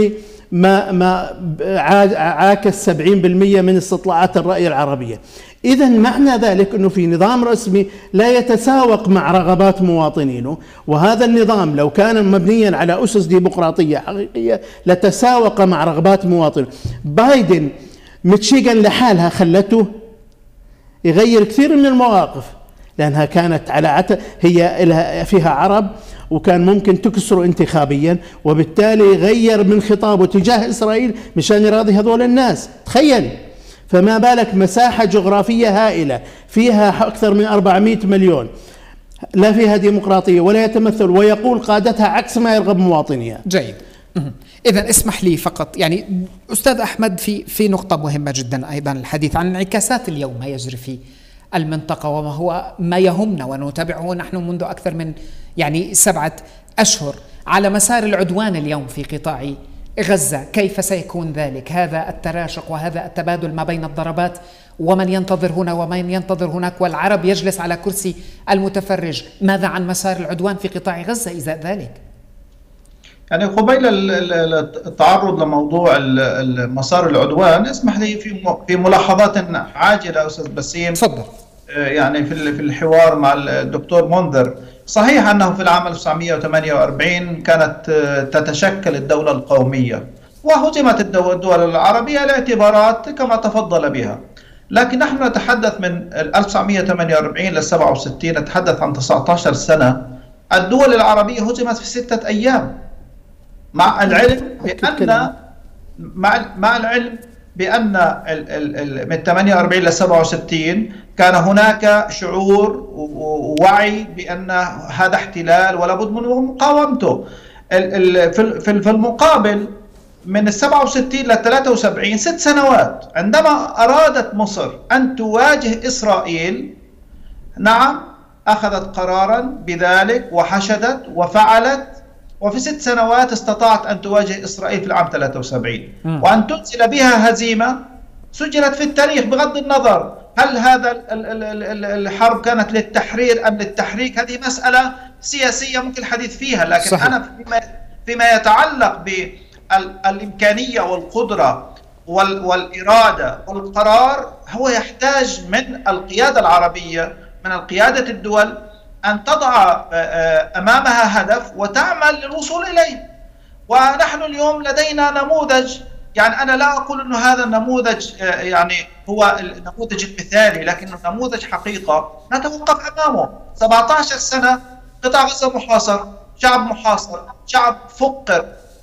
ما عاكس 70% من استطلاعات الرأي العربية. إذا معنى ذلك أنه في نظام رسمي لا يتساوق مع رغبات مواطنينه، وهذا النظام لو كان مبنيا على أسس ديمقراطية حقيقية لتساوق مع رغبات مواطنه. بايدن ميشيغان لحالها خلته يغير كثير من المواقف، لأنها كانت على هي فيها عرب وكان ممكن تكسره انتخابيا، وبالتالي غير من خطابه تجاه إسرائيل مشان يراضي هذول الناس. تخيل، فما بالك مساحة جغرافية هائلة فيها أكثر من 400 مليون، لا فيها ديمقراطية ولا يتمثل، ويقول قادتها عكس ما يرغب مواطنيها. جيد. إذن اسمح لي فقط، يعني أستاذ أحمد، في نقطة مهمة جدا أيضا، الحديث عن انعكاسات اليوم ما يجري في المنطقة، وما هو ما يهمنا ونتابعه نحن منذ أكثر من 7 أشهر على مسار العدوان اليوم في قطاع غزة. كيف سيكون ذلك؟ هذا التراشق وهذا التبادل ما بين الضربات، ومن ينتظر هنا ومن ينتظر هناك، والعرب يجلس على كرسي المتفرج. ماذا عن مسار العدوان في قطاع غزة إزاء ذلك؟ يعني قبيل التعرض لموضوع مسار العدوان، اسمح لي في ملاحظات عاجلة أستاذ بسيم. تفضل. يعني في الحوار مع الدكتور منذر، صحيح أنه في العام 1948 كانت تتشكل الدولة القومية وهزمت الدول العربية لاعتبارات كما تفضل بها، لكن نحن نتحدث من 1948 ل 67، نتحدث عن 19 سنة. الدول العربية هزمت في 6 أيام، مع العلم بأن من 48 ل 67 كان هناك شعور ووعي بأن هذا احتلال ولا بد من مقاومته. في المقابل من 67 ل 73 6 سنوات، عندما أرادت مصر أن تواجه إسرائيل، نعم أخذت قرارا بذلك وحشدت وفعلت، وفي 6 سنوات استطاعت أن تواجه إسرائيل في العام 73 وأن تنزل بها هزيمة سجلت في التاريخ، بغض النظر هل هذا الحرب كانت للتحرير أم للتحريك. هذه مسألة سياسية ممكن الحديث فيها، لكن صحيح. أنا فيما يتعلق بالإمكانية والقدرة والإرادة والقرار، هو يحتاج من القيادة العربية، من القيادة الدول، أن تضع أمامها هدف وتعمل للوصول إليه. ونحن اليوم لدينا نموذج، يعني أنا لا أقول أنه هذا النموذج يعني هو النموذج المثالي، لكنه نموذج حقيقة نتوقف أمامه. 17 سنة قطاع غزة محاصر، شعب محاصر، شعب فقر،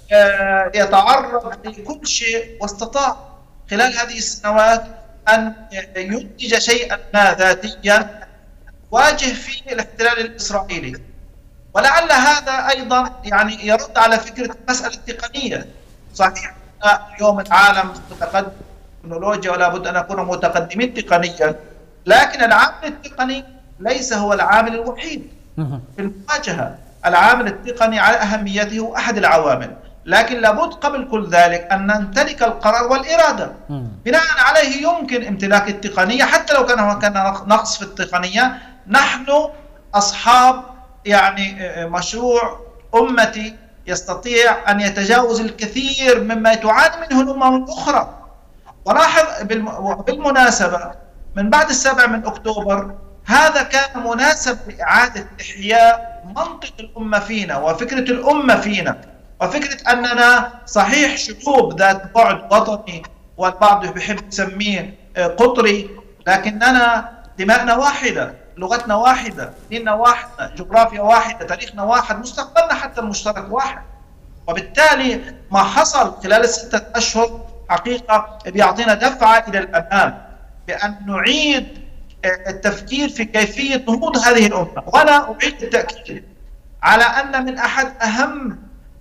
يتعرض لكل شيء، واستطاع خلال هذه السنوات أن ينتج شيئا ما ذاتيا واجه فيه الاحتلال الإسرائيلي. ولعل هذا أيضا يعني يرد على فكرة المسألة التقنية. صحيح اليوم العالم متقدم تكنولوجيا ولا بد أن نكون متقدمين تقنيا، لكن العامل التقني ليس هو العامل الوحيد في المواجهة. العامل التقني على أهميته هو أحد العوامل، لكن لابد قبل كل ذلك أن نمتلك القرار والإرادة. بناء عليه يمكن امتلاك التقنية، حتى لو كان نقص في التقنية. نحن أصحاب يعني مشروع أمتي يستطيع أن يتجاوز الكثير مما تعاني منه الأمم الأخرى. ولاحظ بالمناسبة من بعد 7 أكتوبر هذا كان مناسب لإعادة إحياء منطق الأمة فينا وفكرة الأمة فينا، وفكرة أننا صحيح شعوب ذات بعد وطني، والبعض بيحب يسميه قطري، لكننا دماءنا واحدة، لغتنا واحدة، ديننا واحد، جغرافيا واحدة، تاريخنا واحد، مستقبلنا حتى المشترك واحد. وبالتالي ما حصل خلال 6 أشهر حقيقة بيعطينا دفعة إلى الأمام، بأن نعيد التفكير في كيفية نهوض هذه الأمة. وأنا أعيد التأكيد على أن من أحد أهم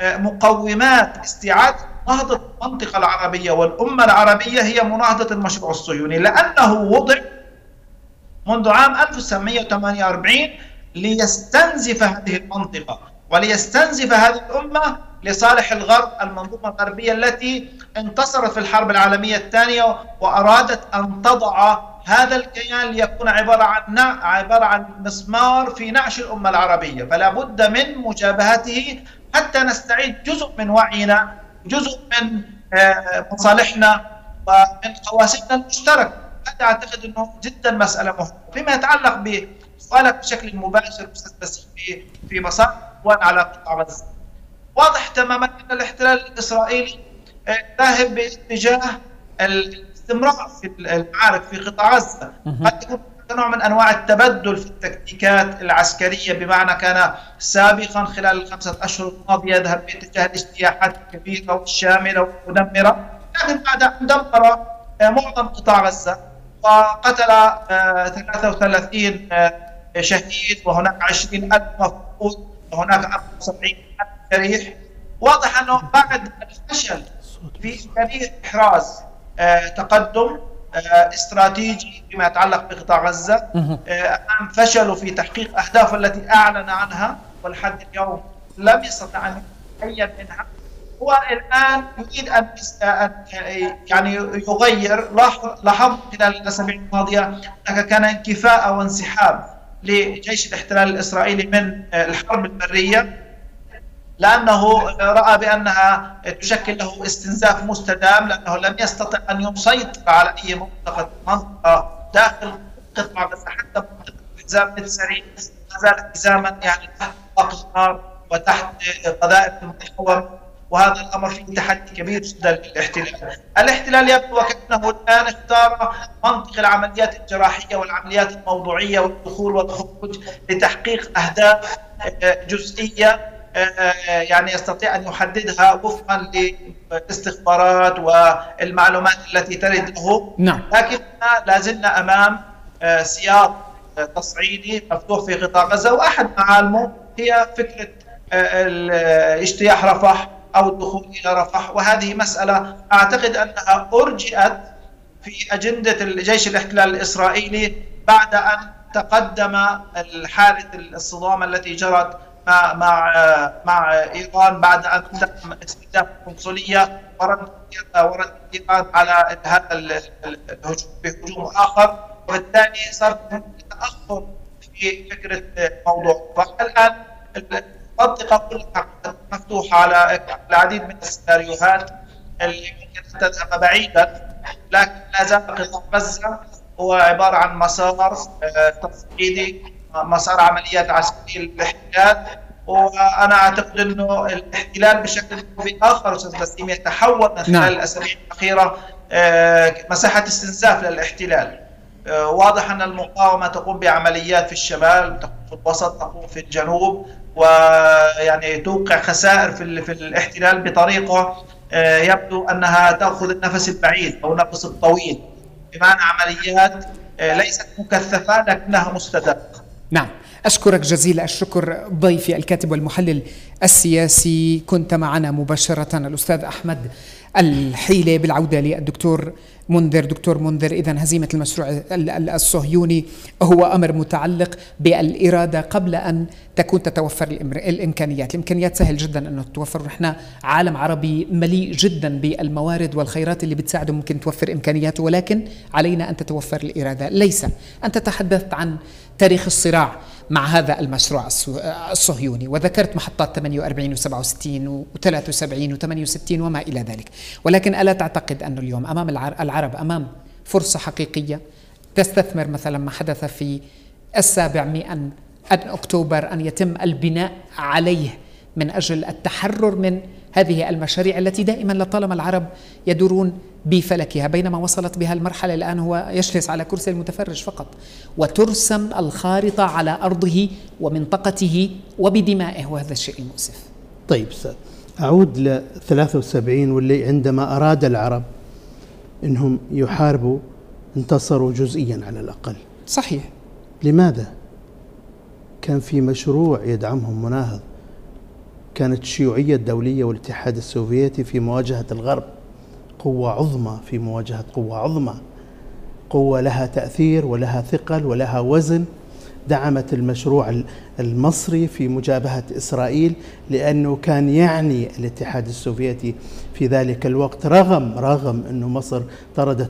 مقومات استعادة نهضة المنطقة العربية والأمة العربية هي مناهضة المشروع الصهيوني، لأنه وضع منذ عام 1948 ليستنزف هذه المنطقة وليستنزف هذه الأمة لصالح الغرب، المنظومة الغربية التي انتصرت في الحرب العالمية الثانية وأرادت أن تضع هذا الكيان ليكون عبارة عن مسمار في نعش الأمة العربية. فلا بد من مجابهته حتى نستعيد جزء من وعينا جزء من مصالحنا ومن قواسمنا المشتركة. هذا أعتقد أنه جدا مسألة مهمة. فيما يتعلق بسؤالك بشكل مباشر أستاذ بسيم في مسار العدوان على قطاع غزة، واضح تماما أن الاحتلال الإسرائيلي ذاهب باتجاه الاستمرار في المعارك في قطاع غزة. قد يكون نوع من أنواع التبدل في التكتيكات العسكرية، بمعنى كان سابقا خلال ال5 أشهر الماضية يذهب باتجاه الاجتياحات الكبيرة والشاملة والمدمرة، لكن بعد أن دمر معظم قطاع غزة وقتل 33 شهيد وهناك 20,000 مفقود وهناك 74,000 جريح، واضح أنه بعد الفشل في إمكانية إحراز تقدم استراتيجي فيما يتعلق بقطاع غزة، فشلوا في تحقيق أهدافه التي أعلن عنها ولحد اليوم لم يستطع أن يتحين منها. هو الآن يريد أن يعني يغير. لاحظت خلال الأسابيع الماضية أنك كان انكفاء وانسحاب لجيش الاحتلال الإسرائيلي من الحرب البرية، لأنه رأى بأنها تشكل له استنزاف مستدام، لأنه لم يستطع أن يسيطر على أي منطقة داخل قطاع غزة، حتى منطقة حزام نتسري ما زالت حزاما يعني تحت إطلاق النار وتحت قذائف المقاومة، وهذا الأمر فيه تحدي كبير جدا للاحتلال. الاحتلال يبدو وكأنه الآن اختار منطق العمليات الجراحية والعمليات الموضوعية والدخول والخروج لتحقيق أهداف جزئية يعني يستطيع أن يحددها وفقا للاستخبارات والمعلومات التي ترد له. نعم. لكننا لازلنا أمام سياق تصعيدي مفتوح في قطاع غزة، وأحد معالمه هي فكرة اجتياح رفح أو الدخول إلى رفح، وهذه مسألة أعتقد أنها أرجئت في أجندة الجيش الاحتلال الإسرائيلي بعد أن تقدم حالة الصدام التي جرت مع إيران بعد أن تم استهداف القنصلية ورد إيران على هذا الهجوم بهجوم آخر، وبالتالي صار تأخر في فكرة موضوع. فالآن المنطقة كلها مفتوحة على العديد من السيناريوهات اللي ممكن أن تذهب بعيدا، لكن لا زال قطاع غزة هو عبارة عن مسار تصعيدي، مسار عمليات عسكرية للاحتلال. وأنا أعتقد أنه الاحتلال بشكل أو بآخر أستاذ بسيم يتحول من خلال الأسابيع الأخيرة مساحة استنزاف للاحتلال. واضح أن المقاومة تقوم بعمليات في الشمال، تقوم في الوسط، تقوم في الجنوب، ويعني توقع خسائر في الاحتلال بطريقة يبدو أنها تأخذ النفس البعيد أو النفس الطويل، بمعنى عمليات ليست مكثفة لكنها مستدامة. نعم، أشكرك جزيل الشكر ضيفي الكاتب والمحلل السياسي. كنت معنا مباشرة الأستاذ أحمد الحيلة. بالعودة للدكتور منذر. دكتور منذر، إذن هزيمة المشروع الصهيوني هو أمر متعلق بالإرادة قبل أن تتوفر الإمكانيات سهل جدا أنه تتوفر. نحن عالم عربي مليء جدا بالموارد والخيرات اللي بتساعده ممكن توفر إمكانياته، ولكن علينا أن تتوفر الإرادة. ليس أنت تحدثت عن تاريخ الصراع مع هذا المشروع الصهيوني، وذكرت محطات 48 و67 و73 و68 وما إلى ذلك، ولكن ألا تعتقد أن اليوم أمام العرب أمام فرصة حقيقية تستثمر مثلا ما حدث في 7 من أكتوبر أن يتم البناء عليه من أجل التحرر من هذه المشاريع التي دائما لطالما العرب يدورون بفلكها، بينما وصلت بها المرحلة الآن هو يجلس على كرسي المتفرج فقط، وترسم الخارطة على أرضه ومنطقته وبدمائه، وهذا الشيء المؤسف. طيب أستاذ، أعود ل 73 واللي عندما أراد العرب أنهم يحاربوا انتصروا جزئيا على الأقل. صحيح. لماذا؟ كان في مشروع يدعمهم مناهض، كانت الشيوعية الدولية والاتحاد السوفيتي في مواجهة الغرب، قوة عظمى في مواجهة قوة عظمى، قوة لها تأثير ولها ثقل ولها وزن، دعمت المشروع المصري في مجابهة إسرائيل، لأنه كان يعني الاتحاد السوفيتي في ذلك الوقت رغم أنه مصر طردت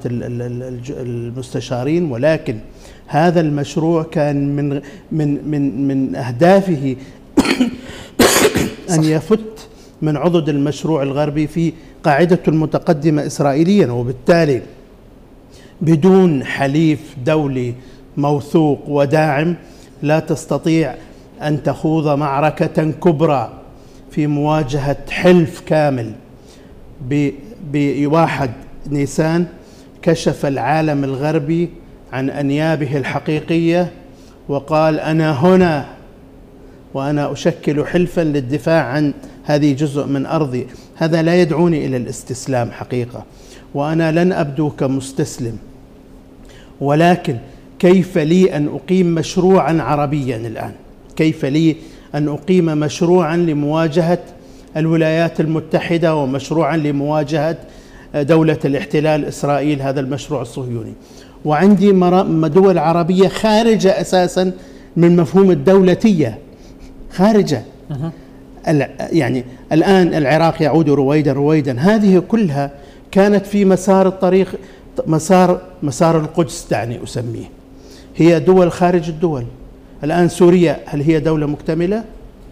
المستشارين، ولكن هذا المشروع كان من أهدافه أن يفت من عضد المشروع الغربي في قاعدته المتقدمة إسرائيليا، وبالتالي بدون حليف دولي موثوق وداعم لا تستطيع أن تخوض معركة كبرى في مواجهة حلف كامل. ب1 نيسان كشف العالم الغربي عن أنيابه الحقيقية وقال: أنا هنا وأنا أشكل حلفا للدفاع عن هذه جزء من أرضي. هذا لا يدعوني إلى الاستسلام حقيقة، وأنا لن أبدو كمستسلم، ولكن كيف لي أن أقيم مشروعا عربيا الآن؟ كيف لي أن أقيم مشروعا لمواجهة الولايات المتحدة ومشروعا لمواجهة دولة الاحتلال إسرائيل، هذا المشروع الصهيوني؟ وعندي دول عربية خارجة أساسا من مفهوم الدولتية، خارجة. يعني الآن العراق يعود رويدا، هذه كلها كانت في مسار الطريق، مسار القدس دعني أسميه، هي دول خارج الدول. الآن سوريا هل هي دولة مكتملة؟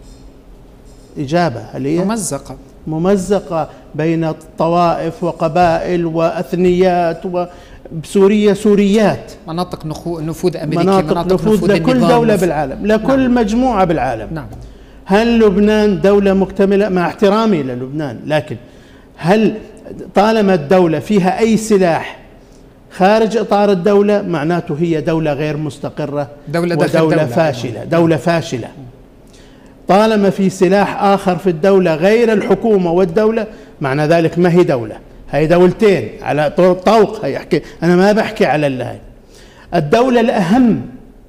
إجابة: هل هي ممزقة بين طوائف وقبائل وأثنيات، وسوريا سوريات، مناطق نفوذ أمريكي، مناطق نفوذ لكل دولة بالعالم، لكل مجموعة بالعالم. نعم. هل لبنان دولة مكتملة؟ مع احترامي للبنان، لكن هل طالما الدولة فيها أي خارج إطار الدولة معناته هي دولة غير مستقرة، ودولة فاشلة، دولة فاشلة. طالما في سلاح آخر في الدولة غير الحكومة والدولة معنى ذلك ما هي دولة، هي دولتين على طوق. هيحكي أنا ما بحكي على الدولة الأهم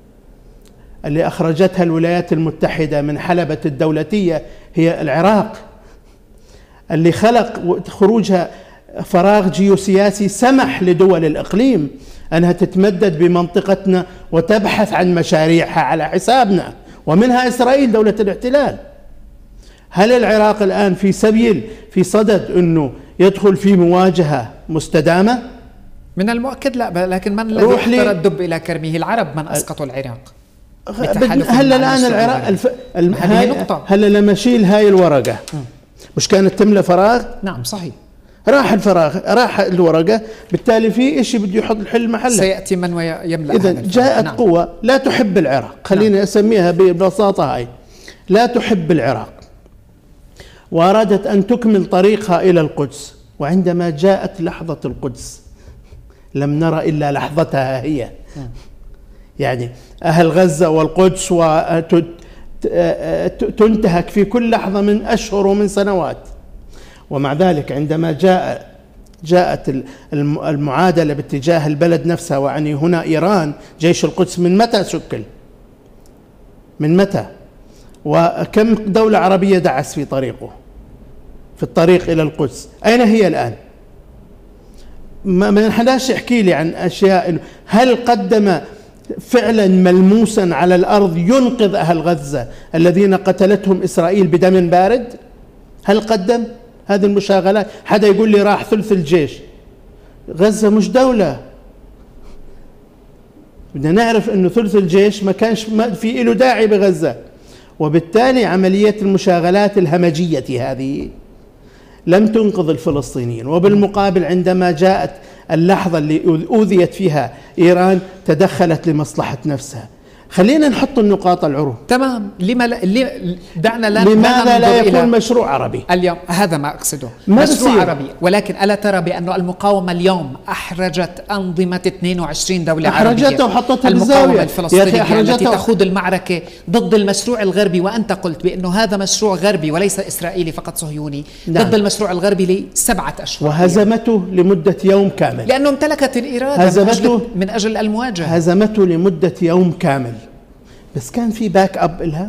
اللي أخرجتها الولايات المتحدة من حلبة الدولتية هي العراق، اللي خلق خروجها فراغ جيوسياسي سمح لدول الإقليم أنها تتمدد بمنطقتنا وتبحث عن مشاريعها على حسابنا، ومنها إسرائيل دولة الاحتلال. هل العراق الآن في صدد أنه يدخل في مواجهة مستدامة؟ من المؤكد لا، لكن من الذي اختار الدب إلى كرمه؟ العرب من أسقطوا العراق. هل الآن العراق هل لما أشيل هاي الورقة مش كانت تملى فراغ؟ نعم صحيح، راح الفراغ، راح الورقة، بالتالي في شيء بده يحط الحل محله، سيأتي من ويملأ. إذا جاءت قوة لا تحب العراق، خليني أسميها ببساطة، هاي لا تحب العراق وأرادت أن تكمل طريقها إلى القدس. وعندما جاءت لحظة القدس لم نرى إلا لحظتها هي، يعني أهل غزة والقدس تنتهك في كل لحظة من أشهر ومن سنوات. ومع ذلك عندما جاءت المعادلة باتجاه البلد نفسها، وعني هنا إيران، جيش القدس من متى شكل؟ من متى؟ وكم دولة عربية دعس في الطريق إلى القدس؟ أين هي الآن؟ ما نحداش يحكي لي عن أشياء. هل قدم فعلا ملموسا على الأرض ينقذ أهل غزة الذين قتلتهم إسرائيل بدم بارد؟ هل قدم هذه المشاغلات؟ حدا يقول لي راح ثلث الجيش. غزة مش دولة، بدنا نعرف أنه ثلث الجيش ما كانش في له داعي بغزة. وبالتالي عملية المشاغلات الهمجية هذه لم تنقذ الفلسطينيين، وبالمقابل عندما جاءت اللحظة اللي أوذيت فيها إيران تدخلت لمصلحة نفسها. خلينا نحط النقاط العروض. تمام. دعنا لماذا لا يكون مشروع عربي اليوم؟ هذا ما أقصده، مشروع عربي. ولكن ألا ترى بأن المقاومة اليوم أحرجت أنظمة 22 دولة عربية؟ أحرجتها وحطتها المقاومة الفلسطينية التي تخوض المعركة ضد المشروع الغربي، وأنت قلت بأنه هذا مشروع غربي وليس إسرائيلي فقط صهيوني. نعم. ضد المشروع الغربي ل7 أشهر، وهزمته لمدة يوم كامل، لأنه امتلكت الإرادة من أجل المواجهة. هزمته لمدة يوم كامل، بس كان في باك اب لها،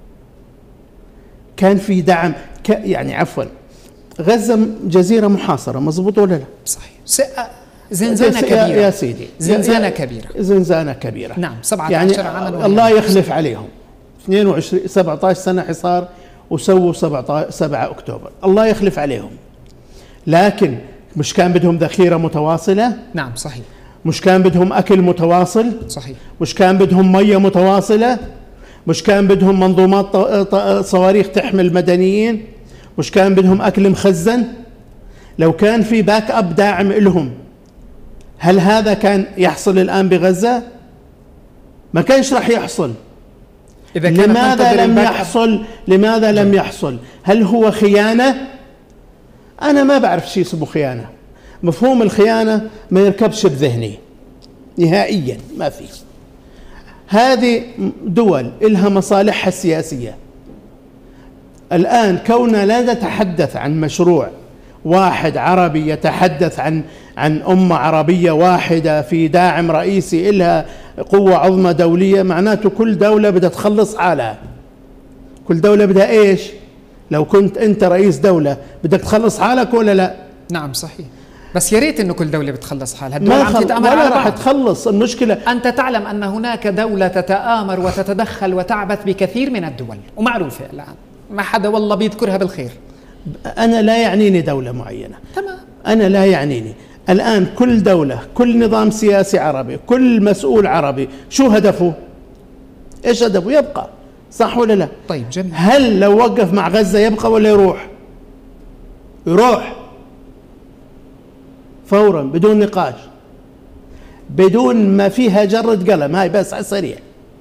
كان في دعم، يعني عفوا غزة جزيرة محاصرة، مزبوط ولا لا؟ صحيح. زنزانة كبيرة يا سيدي، زنزانة كبيرة. نعم. 17 عاما الله يخلف عليهم. 17 سنة حصار وسووا 7 أكتوبر، الله يخلف عليهم. لكن مش كان بدهم ذخيرة متواصلة؟ نعم صحيح. مش كان بدهم أكل متواصل؟ صحيح. مش كان بدهم مية متواصلة؟ مش كان بدهم منظومات صواريخ تحمل مدنيين؟ مش كان بدهم أكل مخزن؟ لو كان في باك أب داعم لهم، هل هذا كان يحصل الآن بغزة؟ ما كانش راح يحصل. لماذا لم يحصل؟ لماذا لم يحصل؟ هل هو خيانة؟ أنا ما بعرف شيء اسمه خيانة. مفهوم الخيانة ما يركبش بذهني نهائيا، ما في. هذه دول إلها مصالحها السياسية. الآن كوننا لا نتحدث عن مشروع واحد عربي يتحدث عن أمة عربية واحدة في داعم رئيسي إلها قوة عظمى دولية، معناته كل دولة بدها تخلص حالها. كل دولة بدها إيش؟ لو كنت أنت رئيس دولة بدك تخلص حالك ولا لا؟ نعم صحيح، بس يا ريت إنه كل دولة بتخلص حالها. ما ولا راح تخلص. المشكلة أنت تعلم أن هناك دولة تتآمر وتتدخل وتعبث بكثير من الدول ومعروفة الآن، ما حدا والله بيذكرها بالخير. أنا لا يعنيني دولة معينة، تمام، أنا لا يعنيني. الآن كل دولة، كل نظام سياسي عربي، كل مسؤول عربي شو هدفه؟ إيش هدفه؟ يبقى، صح ولا لا؟ طيب جميل. هل لو وقف مع غزة يبقى ولا يروح؟ يروح فورا بدون نقاش، بدون ما فيها جرة قلم، هاي بس على السريع.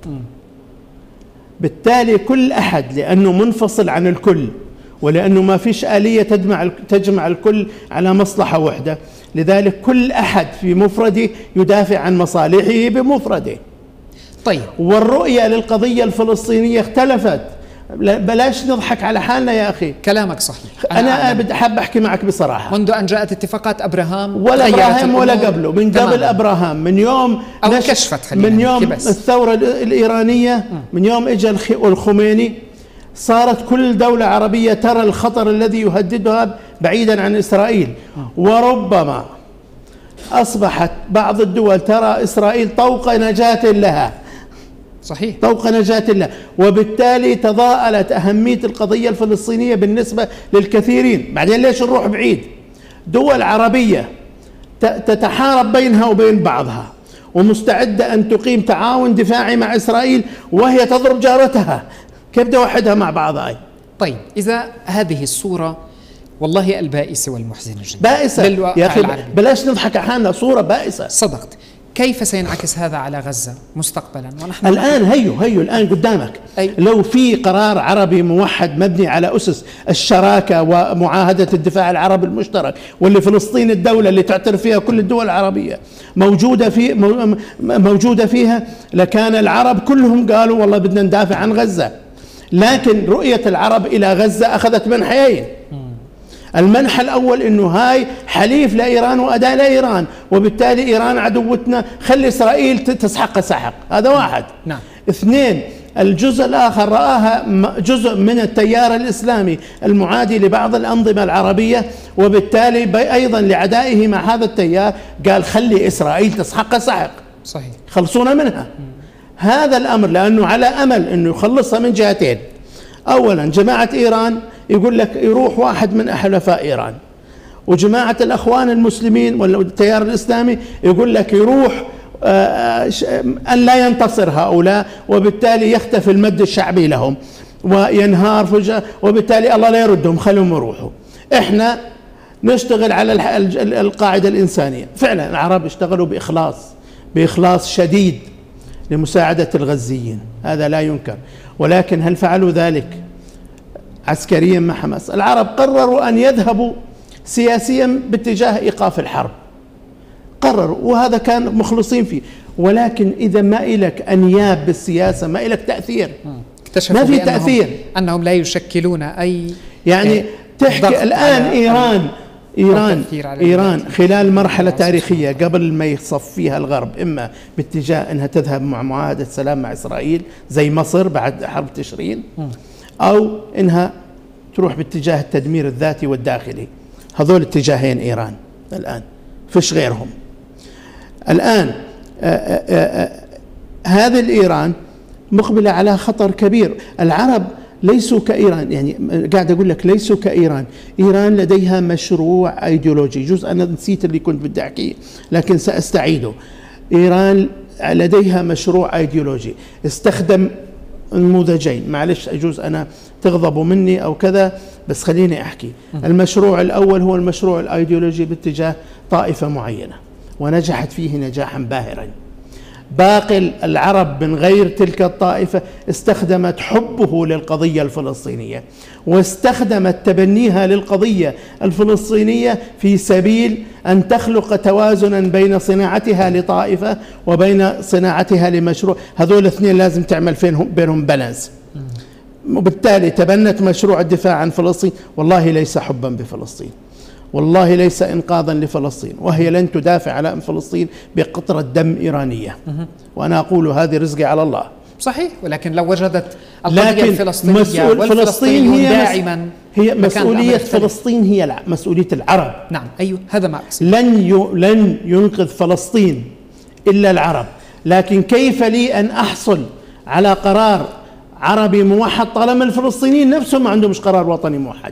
بالتالي كل أحد لأنه منفصل عن الكل، ولأنه ما فيش آلية تجمع الكل على مصلحة واحدة، لذلك كل أحد في مفرده يدافع عن مصالحه بمفرده. طيب، والرؤية للقضية الفلسطينية اختلفت. بلاش نضحك على حالنا يا أخي. كلامك صحيح. أنا بدي حاب أحكي معك بصراحة. منذ أن جاءت اتفاقات أبراهام ولا إبراهام ولا قبله، من قبل أبراهام، من يوم كشفت، من يوم الثورة الإيرانية، من يوم إجا الخميني، صارت كل دولة عربية ترى الخطر الذي يهددها بعيدا عن إسرائيل. وربما أصبحت بعض الدول ترى إسرائيل طوق نجاة لها. صحيح، طوق نجاة الله، وبالتالي تضاءلت أهمية القضية الفلسطينية بالنسبة للكثيرين. بعدين ليش نروح بعيد؟ دول عربية تتحارب بينها وبين بعضها ومستعدة أن تقيم تعاون دفاعي مع إسرائيل وهي تضرب جارتها، كيف توحدها مع بعضها؟ طيب، إذا هذه الصورة والله البائسة والمحزنة جدا، بائسة يا أخي، بلاش نضحك على حالنا، صورة بائسة. صدقت. كيف سينعكس هذا على غزة مستقبلا؟ ونحن الآن هيو الآن قدامك. لو في قرار عربي موحد مبني على أسس الشراكة ومعاهدة الدفاع العربي المشترك، واللي فلسطين الدولة اللي تعترف فيها كل الدول العربية موجودة فيها، لكان العرب كلهم قالوا والله بدنا ندافع عن غزة. لكن رؤية العرب إلى غزة أخذت منحيين. المنحى الأول إنه هاي حليف لإيران وأداة لإيران، وبالتالي إيران عدوتنا، خلي إسرائيل تسحق سحق. هذا واحد. نعم. اثنين، الجزء الآخر رآها جزء من التيار الإسلامي المعادي لبعض الأنظمة العربية، وبالتالي أيضا لعدائه مع هذا التيار قال خلي إسرائيل تسحق سحق. صحيح. خلصونا منها. هذا الأمر لأنه على أمل أنه يخلصها من جهتين. أولا جماعة إيران يقول لك يروح واحد من حلفاء إيران، وجماعة الأخوان المسلمين والتيار الإسلامي يقول لك يروح أن لا ينتصر هؤلاء، وبالتالي يختفي المد الشعبي لهم وينهار فجأة، وبالتالي الله لا يردهم، خلهم يروحوا. إحنا نشتغل على القاعدة الإنسانية. فعلا العرب اشتغلوا بإخلاص شديد لمساعدة الغزيين، هذا لا ينكر، ولكن هل فعلوا ذلك عسكريا مع حماس؟ العرب قرروا أن يذهبوا سياسيا باتجاه إيقاف الحرب، قرروا، وهذا كان مخلصين فيه. ولكن إذا ما إلك أنياب بالسياسة، ما إلك تأثير، ما في تأثير، أنهم لا يشكلون أي يعني تحكي الآن إيران خلال مرحلة تاريخية قبل ما يصفيها الغرب، إما باتجاه أنها تذهب مع معاهدة سلام مع إسرائيل زي مصر بعد حرب تشرين، أو إنها تروح باتجاه التدمير الذاتي والداخلي. هذول اتجاهين إيران الآن، فيش غيرهم. الآن هذه الإيران مقبلة على خطر كبير. العرب ليسوا كإيران، يعني قاعد أقول لك ليسوا كإيران. إيران لديها مشروع أيديولوجي، جزء أنا نسيت اللي كنت بدي أحكيه لكن سأستعيده. إيران لديها مشروع أيديولوجي استخدم نموذجين، معلش أجوز أنا تغضبوا مني أو كذا، بس خليني أحكي. المشروع الأول هو المشروع الأيديولوجي باتجاه طائفة معينة ونجحت فيه نجاحا باهرا. باقي العرب من غير تلك الطائفة استخدمت حبه للقضية الفلسطينية واستخدمت تبنيها للقضية الفلسطينية في سبيل أن تخلق توازنا بين صناعتها لطائفة وبين صناعتها لمشروع. هذول الاثنين لازم تعمل بينهم بالانس. وبالتالي تبنت مشروع الدفاع عن فلسطين، والله ليس حبا بفلسطين، والله ليس إنقاذا لفلسطين، وهي لن تدافع عن فلسطين بقطرة دم إيرانية. وأنا أقول هذه رزقي على الله. صحيح، ولكن لو وجدت القضية الفلسطينية فلسطين داعما هي مسؤولية فلسطين، هي مسؤولية العرب. نعم أيوه، هذا ما أقصد. لن ينقذ فلسطين إلا العرب. لكن كيف لي أن أحصل على قرار عربي موحد طالما الفلسطينيين نفسهم ما عندهمش قرار وطني موحد؟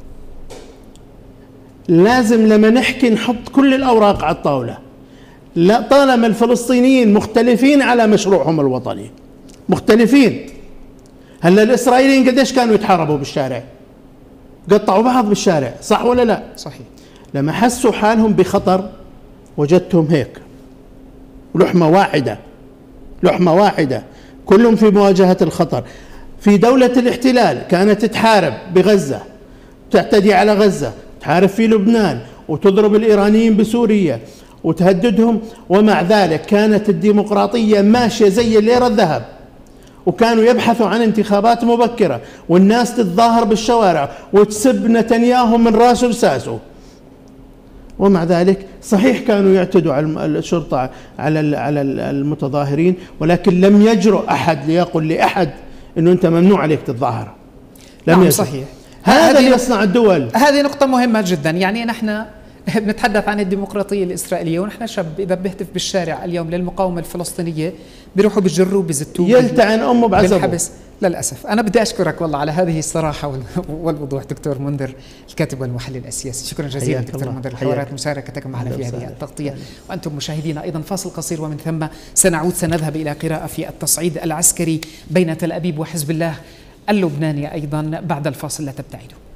لازم لما نحكي نحط كل الأوراق على الطاولة. لا، طالما الفلسطينيين مختلفين على مشروعهم الوطني، مختلفين. هلا الإسرائيليين قديش كانوا يتحاربوا بالشارع؟ قطعوا بعض بالشارع، صح ولا لا؟ صحيح. لما حسوا حالهم بخطر وجدتهم هيك، لحمة واحدة، لحمة واحدة، كلهم في مواجهة الخطر. في دولة الاحتلال كانت تحارب بغزة، تعتدي على غزة، تحارب في لبنان، وتضرب الإيرانيين بسوريا وتهددهم، ومع ذلك كانت الديمقراطية ماشية زي الليرة الذهب، وكانوا يبحثوا عن انتخابات مبكرة، والناس تتظاهر بالشوارع وتسب نتنياهو من راسه لساسه. ومع ذلك صحيح كانوا يعتدوا على الشرطة على المتظاهرين، ولكن لم يجرؤ أحد ليقول لأحد أنه أنت ممنوع عليك تتظاهر. نعم صحيح. هذا اللي يصنع الدول. هذه نقطة مهمة جدا. يعني نحن بنتحدث عن الديمقراطية الإسرائيلية، ونحن شاب إذا بيهتف بالشارع اليوم للمقاومة الفلسطينية بيروحوا بيجروه بزتوه يلتعن أمه بعذابه بالحبس. للأسف. أنا بدي أشكرك والله على هذه الصراحة والوضوح دكتور منذر الكاتب والمحلل السياسي. شكرا جزيلا دكتور منذر لحوارات مشاركتك معنا في هذه التغطية. وأنتم مشاهدينا أيضا فاصل قصير ومن ثم سنعود، سنذهب إلى قراءة في التصعيد العسكري بين تل أبيب وحزب الله اللبناني أيضا بعد الفاصل، لا تبتعدوا.